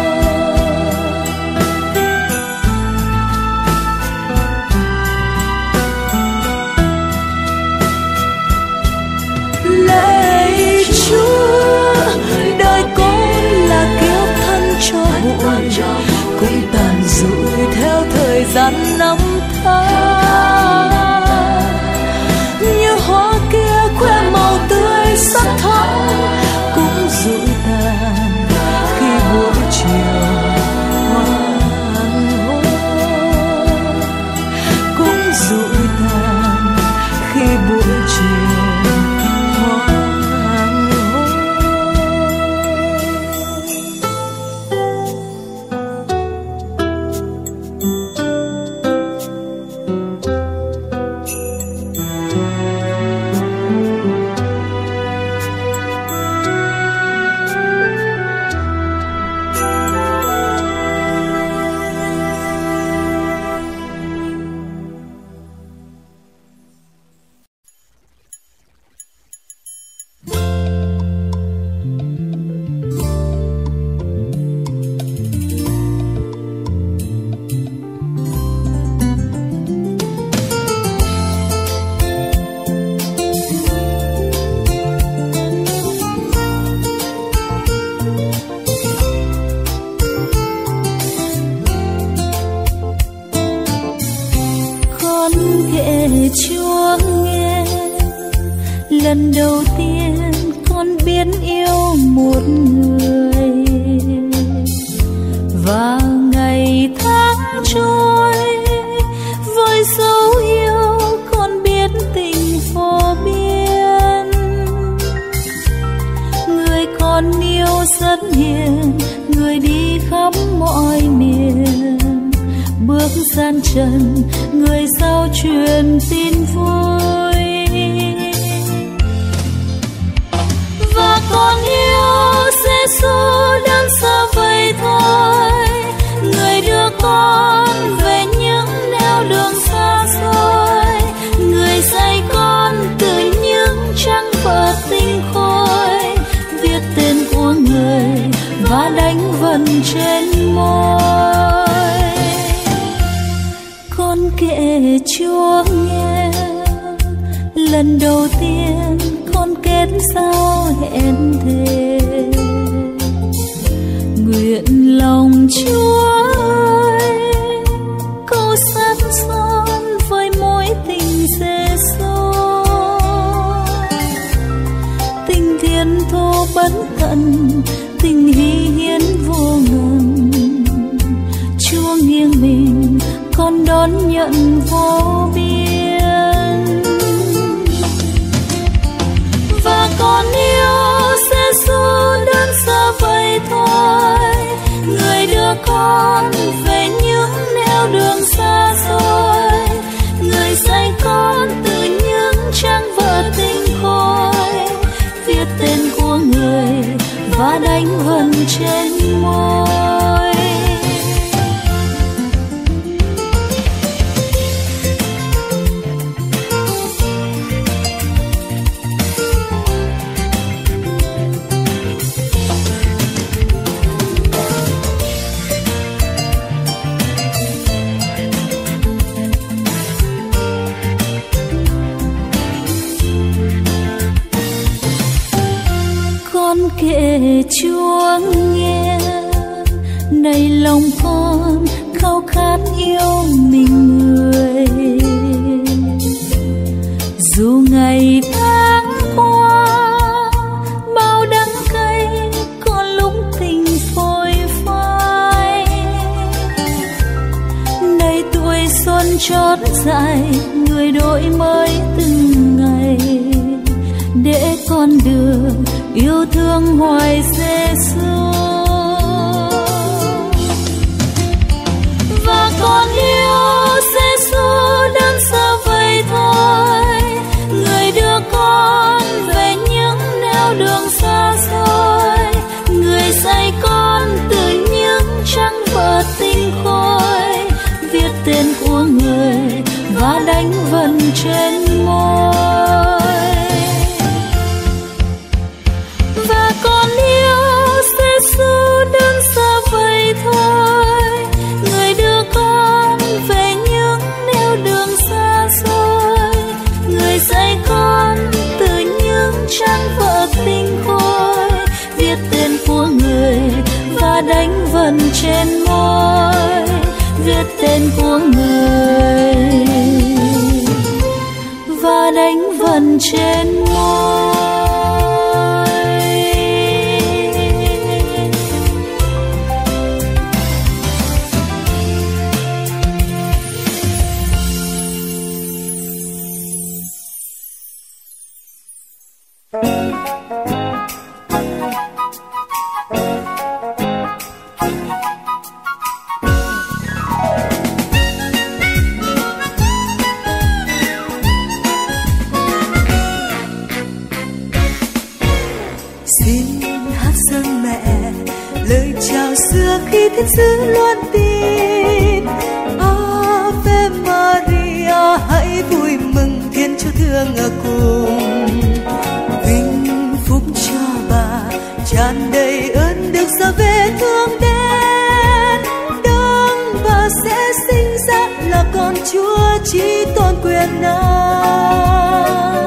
Lạy Chúa, đời con là kiếp thân cho bụi, cũng tàn rụi theo thời gian năm tháng. ta. Như hoa kia khoe màu tươi sắc thắm cũng rụi tàn khi buổi chiều hoàng hôn, cũng rụi tàn khi buổi chiều hoàng hôn. Chúa nghe lần đầu tiên con biết yêu một người, và ngày tháng trôi với dấu yêu con biết tình vô biên. Người con yêu rất hiền, người đi khắp mọi miền, bước gian trần người giao truyền tin vui. Và con yêu Giêsu đơn sơ vậy thôi, người đưa con về những nẻo đường xa xôi, người dạy con từ những trang vở tinh khôi, viết tên của người và đánh vần trên môi. Con kể Chúa nghe lần đầu tiên con kết giao hẹn thề, nguyện lòng Chúa ơi câu sát son với mối tình Giêsu, tình thiên thu bất tận, tình hy hiến vô ngần. Chúa nghiêng mình con đón nhận vô biên, và con yêu Giêsu đơn sơ vậy thôi, người đưa con về những nẻo đường xa xôi, người dạy con từ những trang vở tinh khôi, viết tên của người và đánh vần trên môi. Kể Chúa nghe này lòng con khao khát yêu mình người, dù ngày tháng qua bao đắng cay có lúc tình phôi phai, này tuổi xuân chót dại người đổi mới từng ngày, để con được yêu thương hoài Giêsu. Và con yêu Giêsu đơn sơ vậy thôi, người đưa con về những nẻo đường xa xôi, người dạy con từ những trang vở tinh khôi, viết tên của người và đánh vần trên môi. Và con yêu Giêsu đơn sơ vậy thôi, người đưa con về những nẻo đường xa xôi, người dạy con từ những trang vở tinh khôi, viết tên của người và đánh vần trên môi, viết tên của người thiên sứ luôn tin. Ave Maria, hãy vui mừng, Thiên Chúa thương ở cùng. Vinh phúc cho bà, tràn đầy ơn được ra về thương đến. Đấng bà sẽ sinh ra là con Chúa chí tôn quyền năng.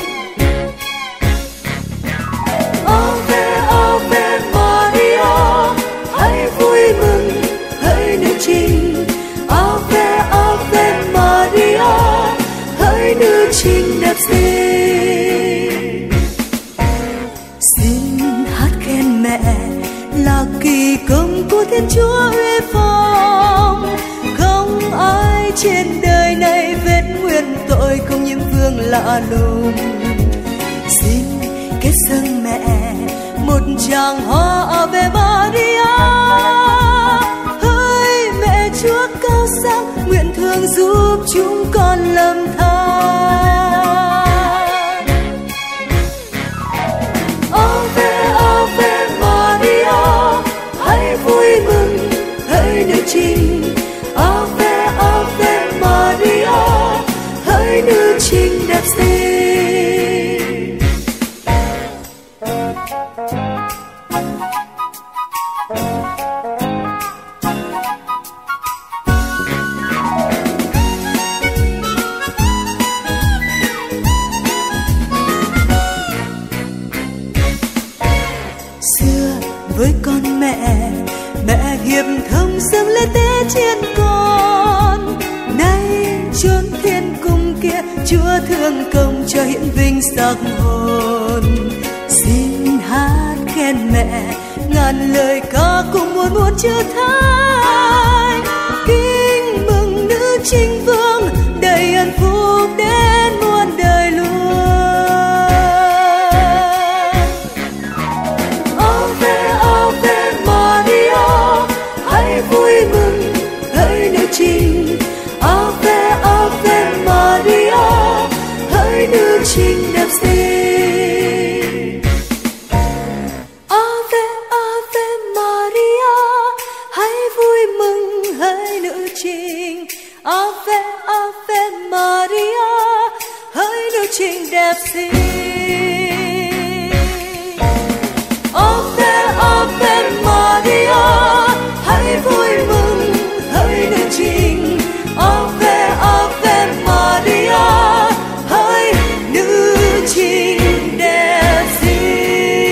Ave Ave Maria, hãy vui mừng, hỡi nữ trinh. Ave Ave Maria, hỡi nữ trinh đẹp xinh. Xin hát khen mẹ là kỳ công của Thiên Chúa uy phong. Không ai trên đời này vết nguyên tội, không nhiễm vương lạ lùng. Xin kết dâng mẹ một tràng hoa Ave Maria. Hỡi mẹ Chúa cao sang, nguyện thương giúp chúng con lầm than. Ave Ave Maria, hãy vui mừng, hỡi nữ trinh. Ave Ave Maria, hỡi nữ trinh đẹp xinh. Xưa với con mẹ, mẹ hiệp thông dâng lên tế trên con. Nay chốn thiên cung kia, Chúa thương công cho hiển vinh sắc hồn. Xin hát khen mẹ ngàn lời ca cùng muôn muôn chữ thánh. Kính mừng nữ trinh vương, đầy ân phúc đến muôn đời luôn. Ave Ave Maria, hãy vui mừng, hỡi nữ trinh. Ave Ave Maria, hỡi nữ trinh đẹp xinh. Ave Ave Maria, hãy vui mừng, hỡi nữ trinh. Ave Ave Maria, hỡi nữ trinh đẹp xinh. Ave Ave Maria, hãy vui mừng, hỡi nữ trinh. Ave Ave Maria, hỡi nữ trinh đẹp xinh.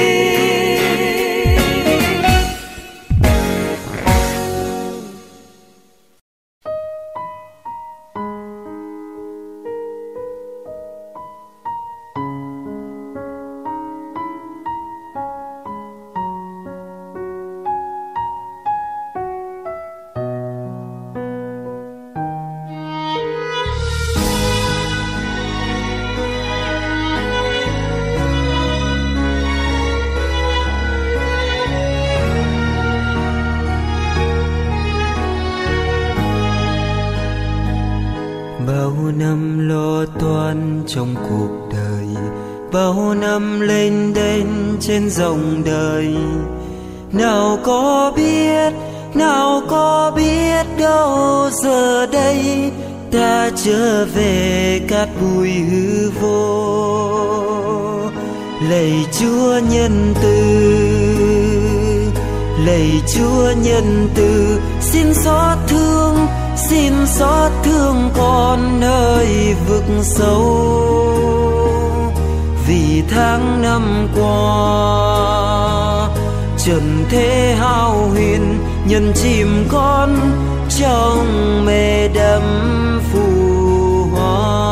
Bao năm lo toan trong cuộc đời, bao năm lênh đênh trên dòng đời. Nào có biết, nào có biết đâu giờ đây ta trở về cát bụi hư vô. Lạy Chúa nhân từ, lạy Chúa nhân từ, xin xót thương, xin xót thương con nơi vực sâu. Vì tháng năm qua trần thế hao huyền, nhân chìm con trong mê đắm phù hoa.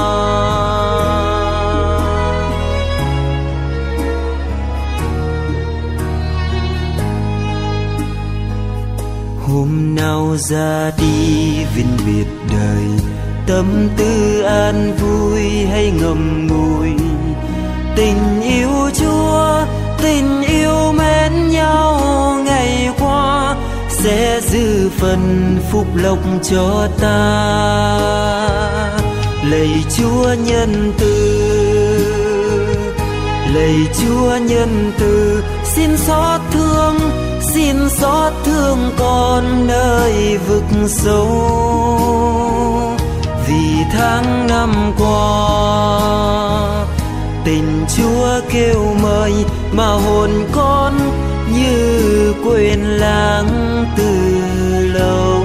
Hôm nào ra đi vĩnh biệt đời, tâm tư an vui hay ngậm ngùi. Tình yêu Chúa, tình yêu mến nhau ngày qua sẽ giữ phần phúc lộc cho ta. Lạy Chúa nhân từ, lạy Chúa nhân từ, xin xót thương, xin xót thương con nơi vực sâu. Vì tháng năm qua tình Chúa kêu mời mà hồn con như quên lãng từ lâu.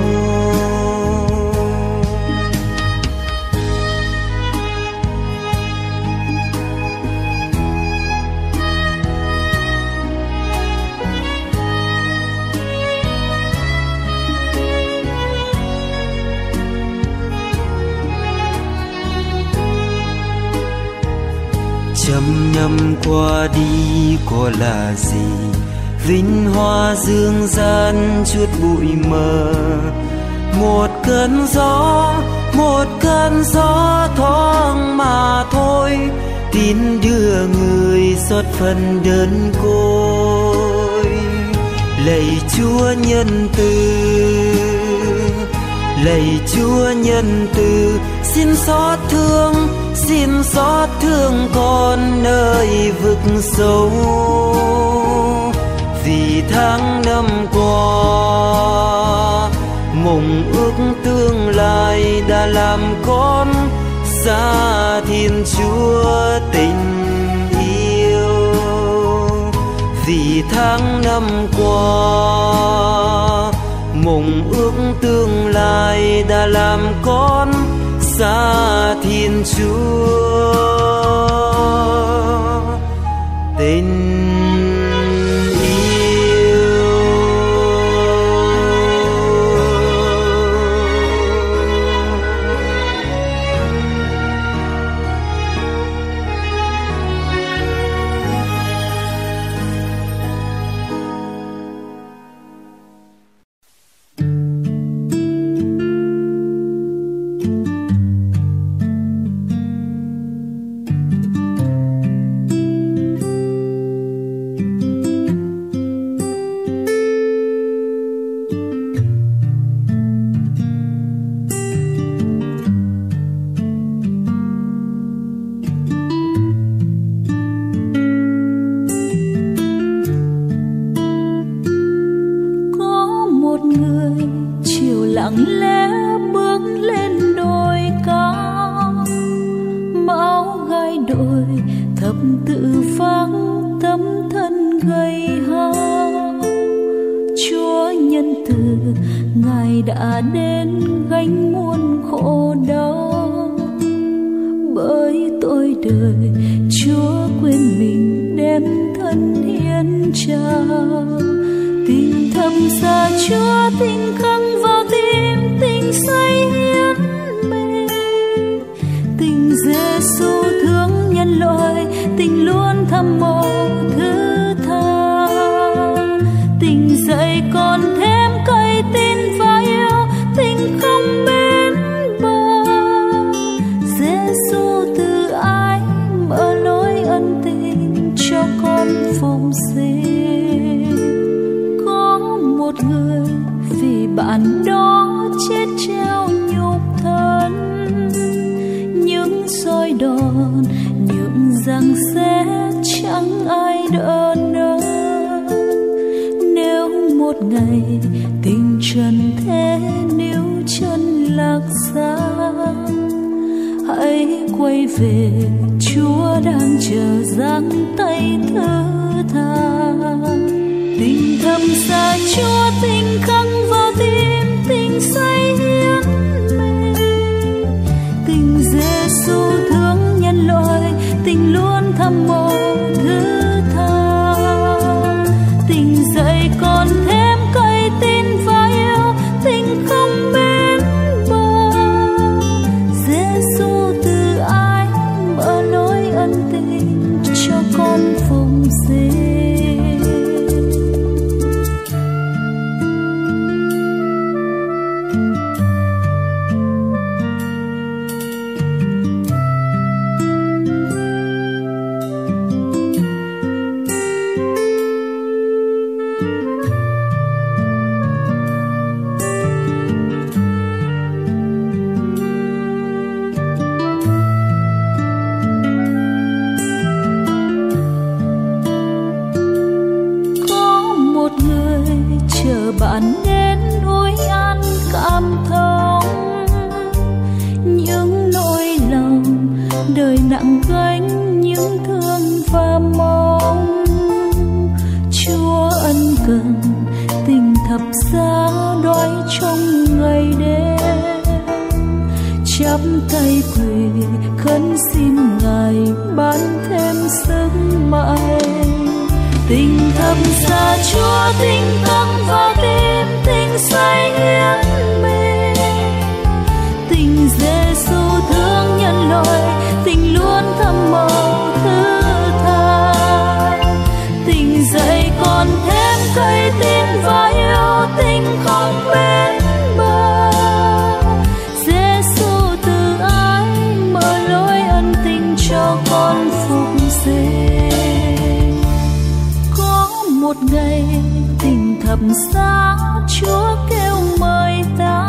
Trăm năm qua đi có là gì, vinh hoa dương gian chút bụi mờ. Một cơn gió, một cơn gió thoáng mà thôi, tin đưa người xót phần đơn côi. Lạy Chúa nhân từ, lạy Chúa nhân từ, xin xót thương, xin xót thương con nơi vực sâu. Vì tháng năm qua mộng ước tương lai đã làm con xa Thiên Chúa tình yêu. Vì tháng năm qua mộng ước tương lai đã làm con xa Thiên Chúa tình đời nặng gánh những thương và mong. Chúa ân cần tình thập giá đói trong ngày đêm, chắp tay quỳ khấn xin Ngài ban thêm sức mạnh. Tình thập giá Chúa tình thăng vào tim, tình say hiến mình. Tình Giêsu thương nhân loại, tình luôn thầm màu thứ tha. Tình dạy con thêm cây tin và yêu, tình không bên bờ. Giêsu từ ái mở lối ân tình cho con phục sinh. Có một ngày tình thập giá Chúa kêu mời ta,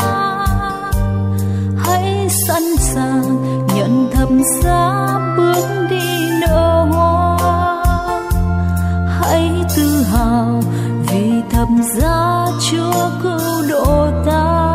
hãy sẵn sàng nhận thập giá bước đi nở hoa. Hãy tự hào vì thập giá Chúa cứu độ ta.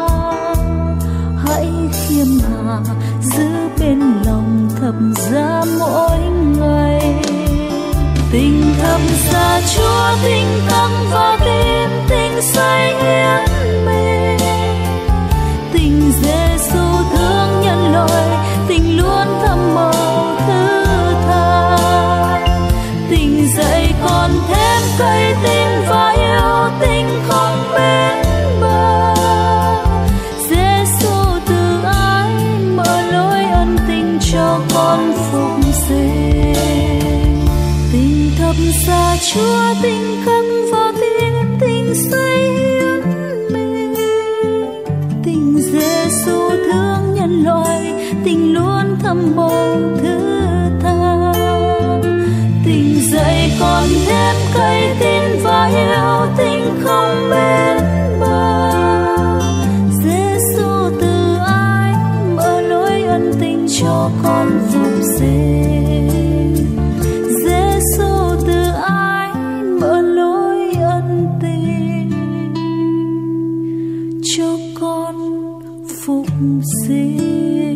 Hãy khiêm hạ giữ bên lòng thập giá mỗi ngày. Tình thập giá Chúa tình thăng vào tim, tình say hiến mình. Tình Giêsu thương nhân loại, tình luôn thầm màu thứ tha. Tình dạy con thêm cây tin và yêu, tình không bên bờ. Giêsu từ ái mở lối ân tình cho con phục sinh. Tình thập giá Chúa tình khắc vào tim, tình say hiến mình. Tình Giêsu thương nhân loại, tình luôn thầm bầu thứ tha. Tình dạy con thêm cây tin và yêu, tình không bên bờ. Giêsu từ ái mở lối ân tình cho con phục sinh. Giêsu từ ái mở lối ân tình cho con phục sinh.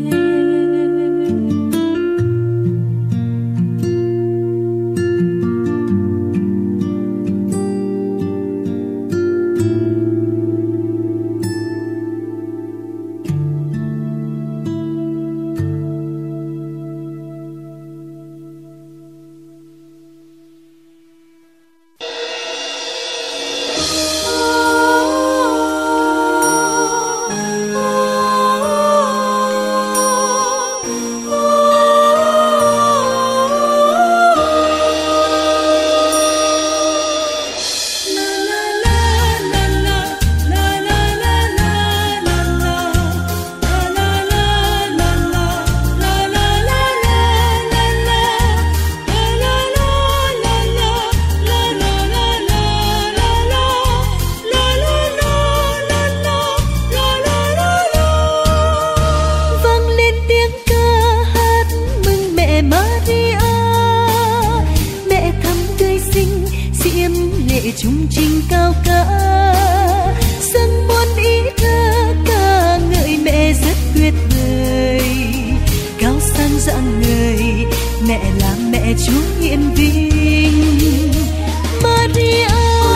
Trung trình cao cả dâng muôn ý thơ ca ngợi mẹ rất tuyệt vời. Cao sang dạng người mẹ là mẹ Chúa hiển vinh. Maria,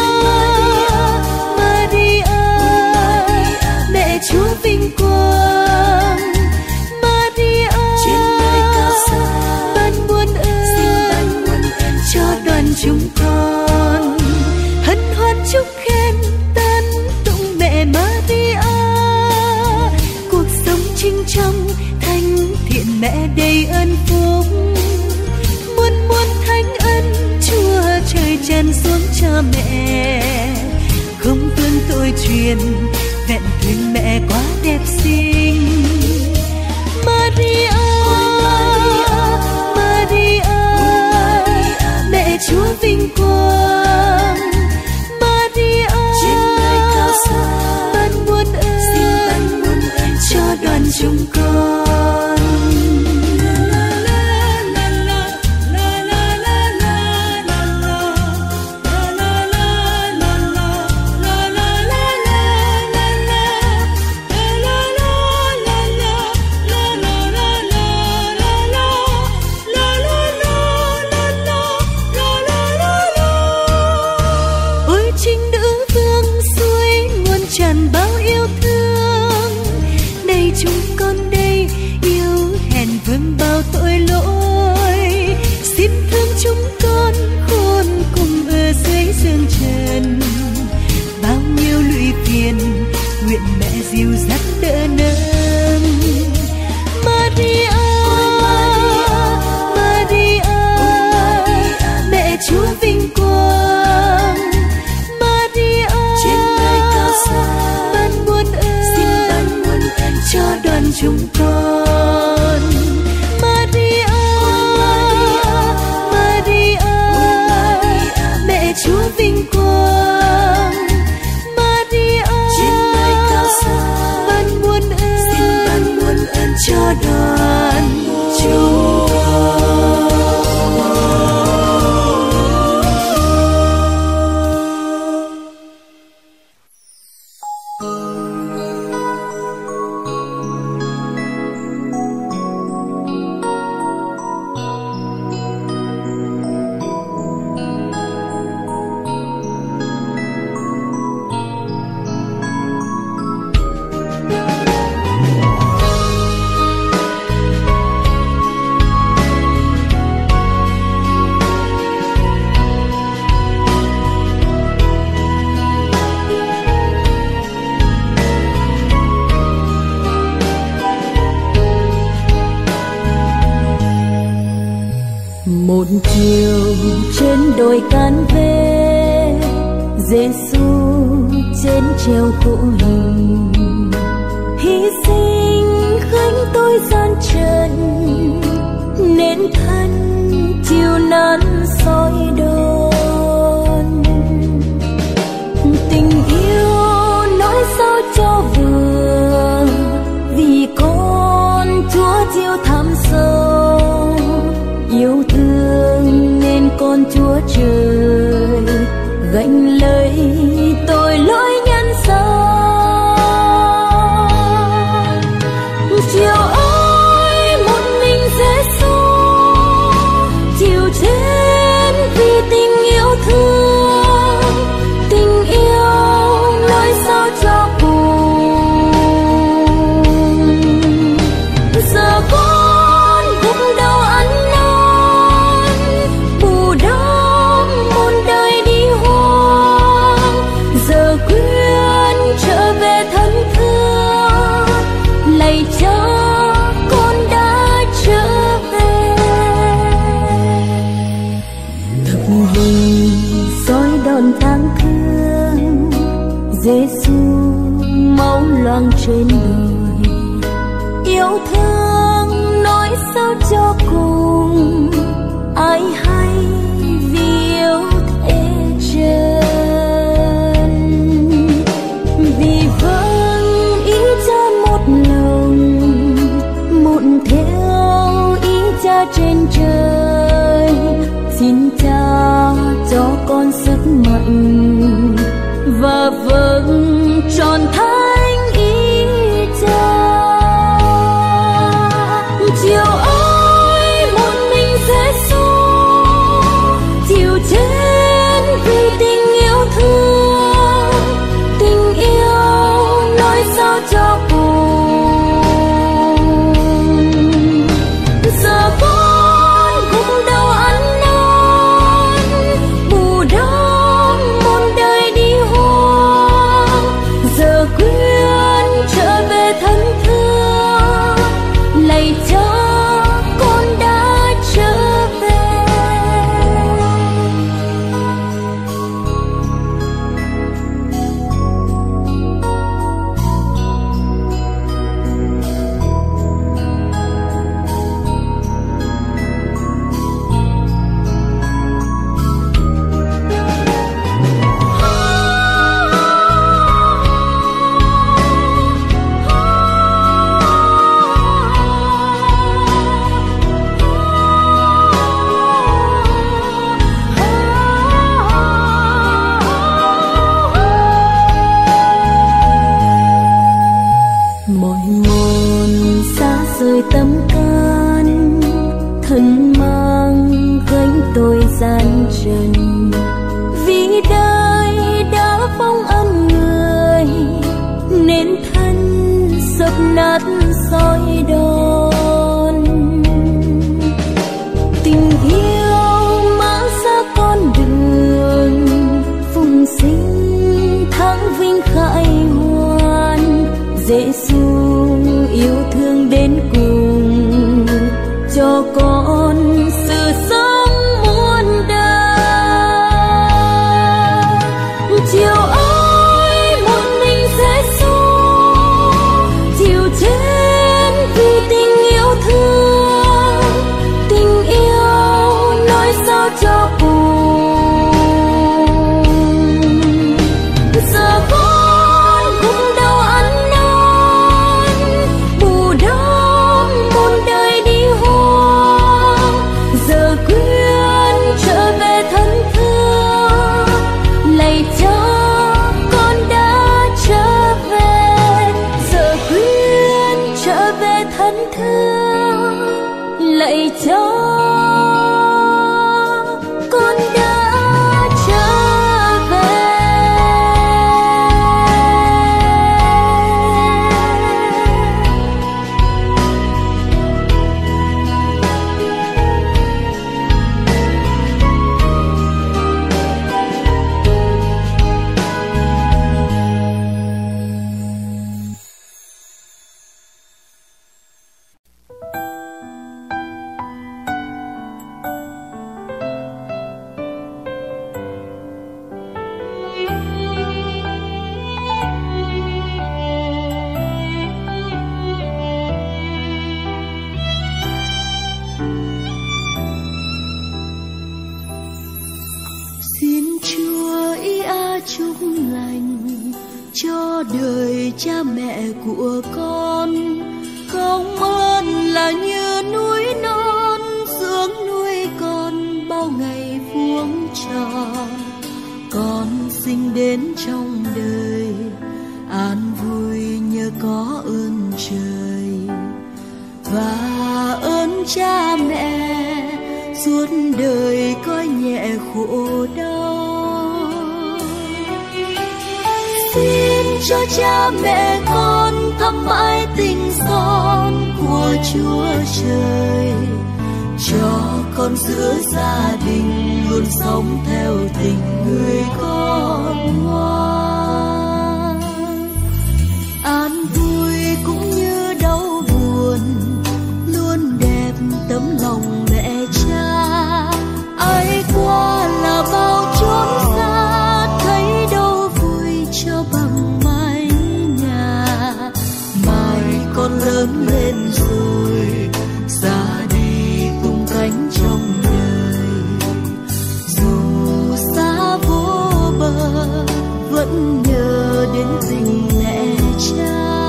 Maria, mẹ Chúa vinh quang. Maria, ban muôn ơn cho đoàn chúng con. Hân hoan chúc khen tân tụng mẹ Maria. Cuộc sống trinh trong thanh thiện mẹ đầy ơn phúc. Muôn muôn thánh ân Chúa trời tràn xuống cho mẹ. Không vương tội truyền vẹn thuyền mẹ quá đẹp xinh. Maria, Maria, mẹ Chúa vinh quang. Ban muôn ơn cho đoàn chúng con. La một chiều trên đồi can về, Giêsu trên treo khổ hình, hy sinh gánh tôi gian trần, nên thân chịu nắn soi đòn. Tình yêu nói sao cho vừa, vì con Chúa chiều thẳm sâu, yêu thương nên con Chúa trời gánh lấy tội lỗi nhân gian. Chiều ơi một mình Giêsu chịu chết vì tình yêu thương, tình yêu nói sao cho cùng. Giờ con cũng đâu ăn năn, bù đắp muôn đời đi hoang, giờ quyết trở về thân thương, lạy Cha con đã trở về. Thực hình soi đòn tang thương, Giêsu máu loang trên đồi, yêu thương nói sao cho cùng, ai hay vì yêu thế chân. Vì vâng ý Cha một lòng, một theo ý Cha trên trời, xin Cha cho con sức mạnh và vâng tròn thánh ý Cha. Chiều ơi một mình Giêsu chịu chết vì tình yêu thương, tình yêu nói sao cho cùng. Giờ con cũng đâu ăn năn, bù đắp muôn đời đi hoang, giờ quyết trở về thân thương, lạy Cha con đã trở về. Mọi mòn xa rời tâm can, thân mang gánh tôi gian trần, vì đời đã phong ân người, nên thân sập nát soi đòn. Tình yêu mang xa con đường, phùng sinh thắng vinh khải hoàn, Giêsu yêu thương đến cùng, cho con sự sống muôn đời. Chiều ơi một mình Giêsu chịu chết vì tình yêu thương, tình yêu nói sao cho cùng. Giờ con cũng đâu ăn năn, bù đắp muôn đời đi hoang, giờ quyết trở về thân thương, lạy Cha con đã trở về. Giờ quyết trở về thân thương, lạy Cha con đã trở về. chúc lành cho đời cha mẹ của con. Công ơn là như núi non dưỡng nuôi con bao ngày vuông tròn. Con sinh đến trong đời an vui nhờ có ơn trời và ơn cha mẹ suốt đời coi nhẹ khổ đau. Xin cho cha mẹ con thắm mãi tình son của Chúa Trời, cho con giữa gia đình luôn sống theo tình người con ngoan. An vui cũng như đau buồn luôn đẹp tấm lòng mẹ cha. Ai qua là bao chốn xa thấy đâu vui cho bằng mái nhà. Mai con lớn lên rồi ra đi tung cánh trong đời, dù xa vô bờ vẫn nhớ đến tình mẹ cha.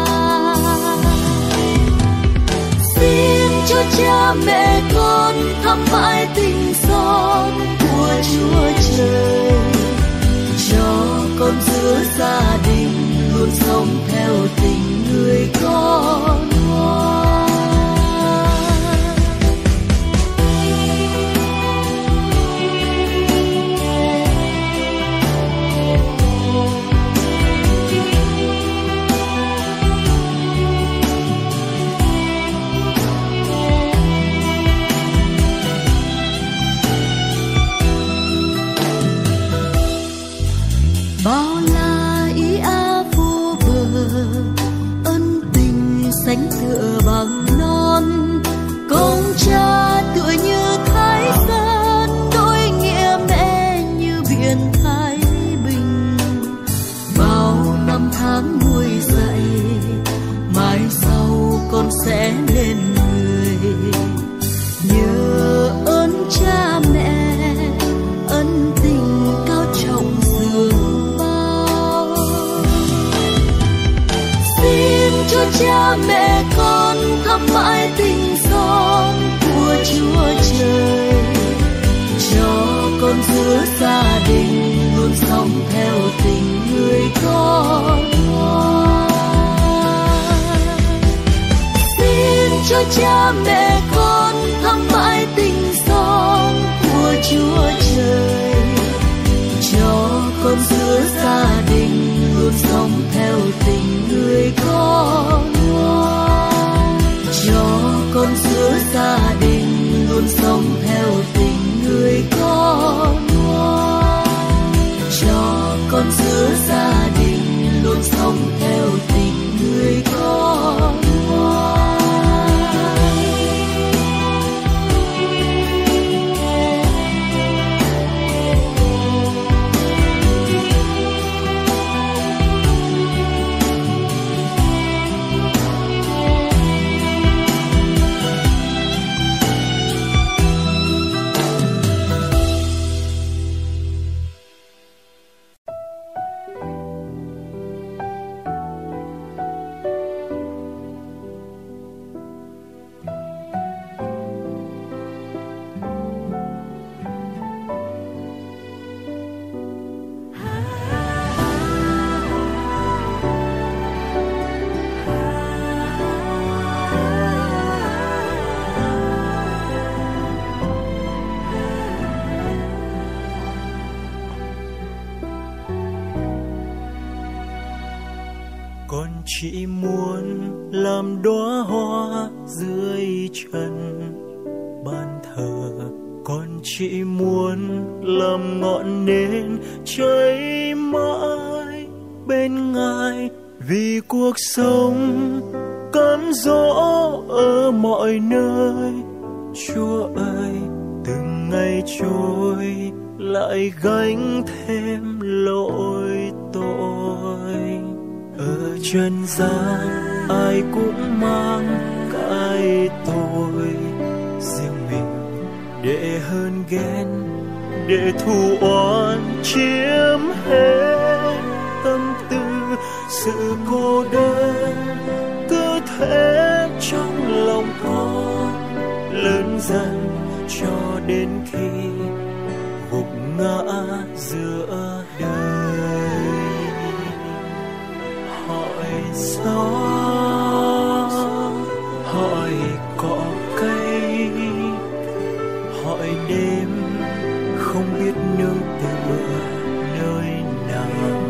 Xin cho cha mẹ con thắm mãi tình son của Chúa Trời, cho con giữa gia đình luôn sống theo tình người con ngoan. Bao la ý a vô bờ, ân tình sánh tựa bằng non. Công cha tựa như Thái Sơn, đôi nghĩa mẹ như biển Thái Bình. Bao năm tháng nuôi dạy, mai sau con sẽ nên người. Nhờ ơn cha mẹ, ân tình cao trọng dường bao. Xin cho cha mẹ con thắm mãi tình son của Chúa Trời, cho con giữa gia đình luôn sống theo tình người con ngoan. Xin cho cha mẹ con thắm mãi tình son của Chúa Trời, cho con giữa gia đình luôn sống theo tình người con ngoan. Cho con giữa gia đình luôn sống theo tình người con ngoan. Cho con giữa gia đình luôn sống theo tình người con ngoan. Chỉ muốn làm đóa hoa dưới chân bàn thờ, con chỉ muốn làm ngọn nến cháy mãi bên Ngài. Vì cuộc sống cám dỗ ở mọi nơi, Chúa ơi từng ngày trôi lại gánh thêm lỗi tôi. Ở trần gian ai cũng mang cái tôi riêng mình, để hơn ghen, để thù oán chiếm hết. sự cô đơn cứ thế trong lòng con lớn dần cho đến khi gục ngã giữa đời. Hỏi gió, hỏi cỏ cây, hỏi đêm không biết nương tựa nơi nào,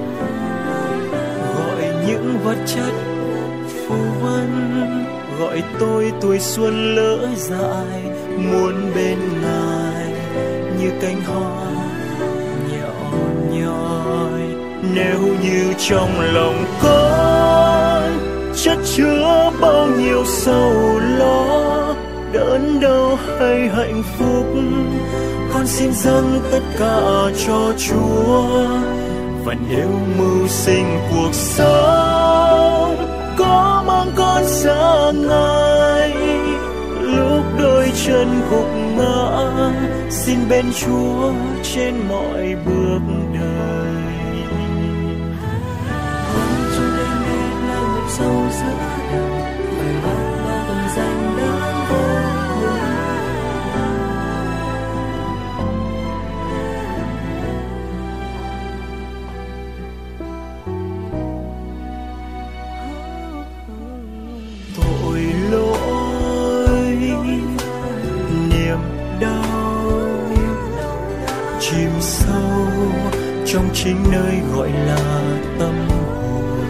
gọi những vật chất phù vân, gọi tôi tuổi xuân lỡ dại muốn bên ngài như cánh hoa nhỏ nhoi. Nếu như trong lòng con chất chứa bao nhiêu sầu lo, đớn đau hay hạnh phúc, con xin dâng tất cả cho Chúa. Và nếu mưu sinh cuộc sống có mang con sang Ngài, lúc đôi chân gục ngã xin bên Chúa trên mọi bước đời. Con cho đêm nay là một sâu giữa đời, phải mang bao tầm danh đáng vô cùng. Tội lỗi niềm đau chìm sâu trong chính nơi gọi là tâm hồn,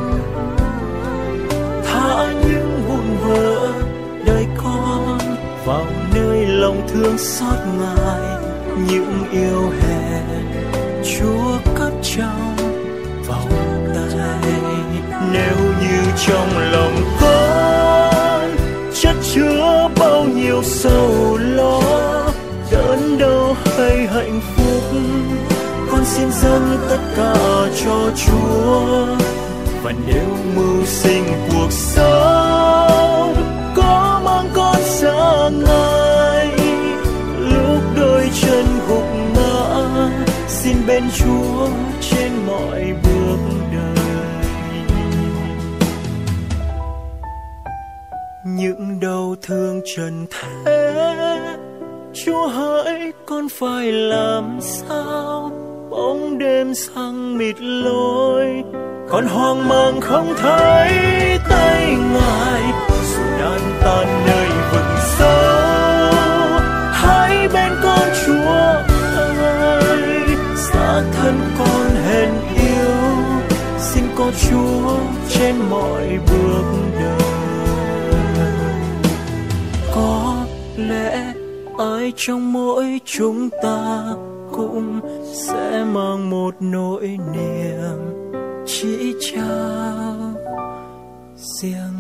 thả những vụn vỡ đời con vào nơi lòng thương xót Ngài. Những yêu hẹn Chúa cất trong vòng tay. Nếu như trong lòng con chất chứa bao nhiêu sầu lo, đớn đau hay hạnh phúc, con xin dâng tất cả cho Chúa. Và nếu mưu sinh cuộc sống có mang con sang Ngài, lúc đôi chân gục ngã xin bên Chúa trên mọi bước đời. Những đau thương trần thế Chúa hỡi con phải làm sao, bóng đêm sang mịt lối, con hoang mang không thấy tay Ngài. Dù đàn tan nơi vực sâu, hãy bên con Chúa ơi. Xa thân con hèn yêu, xin có Chúa trên mọi bước đời. Có lẽ ai trong mỗi chúng ta cũng sẽ mang một nỗi niềm chỉ trao riêng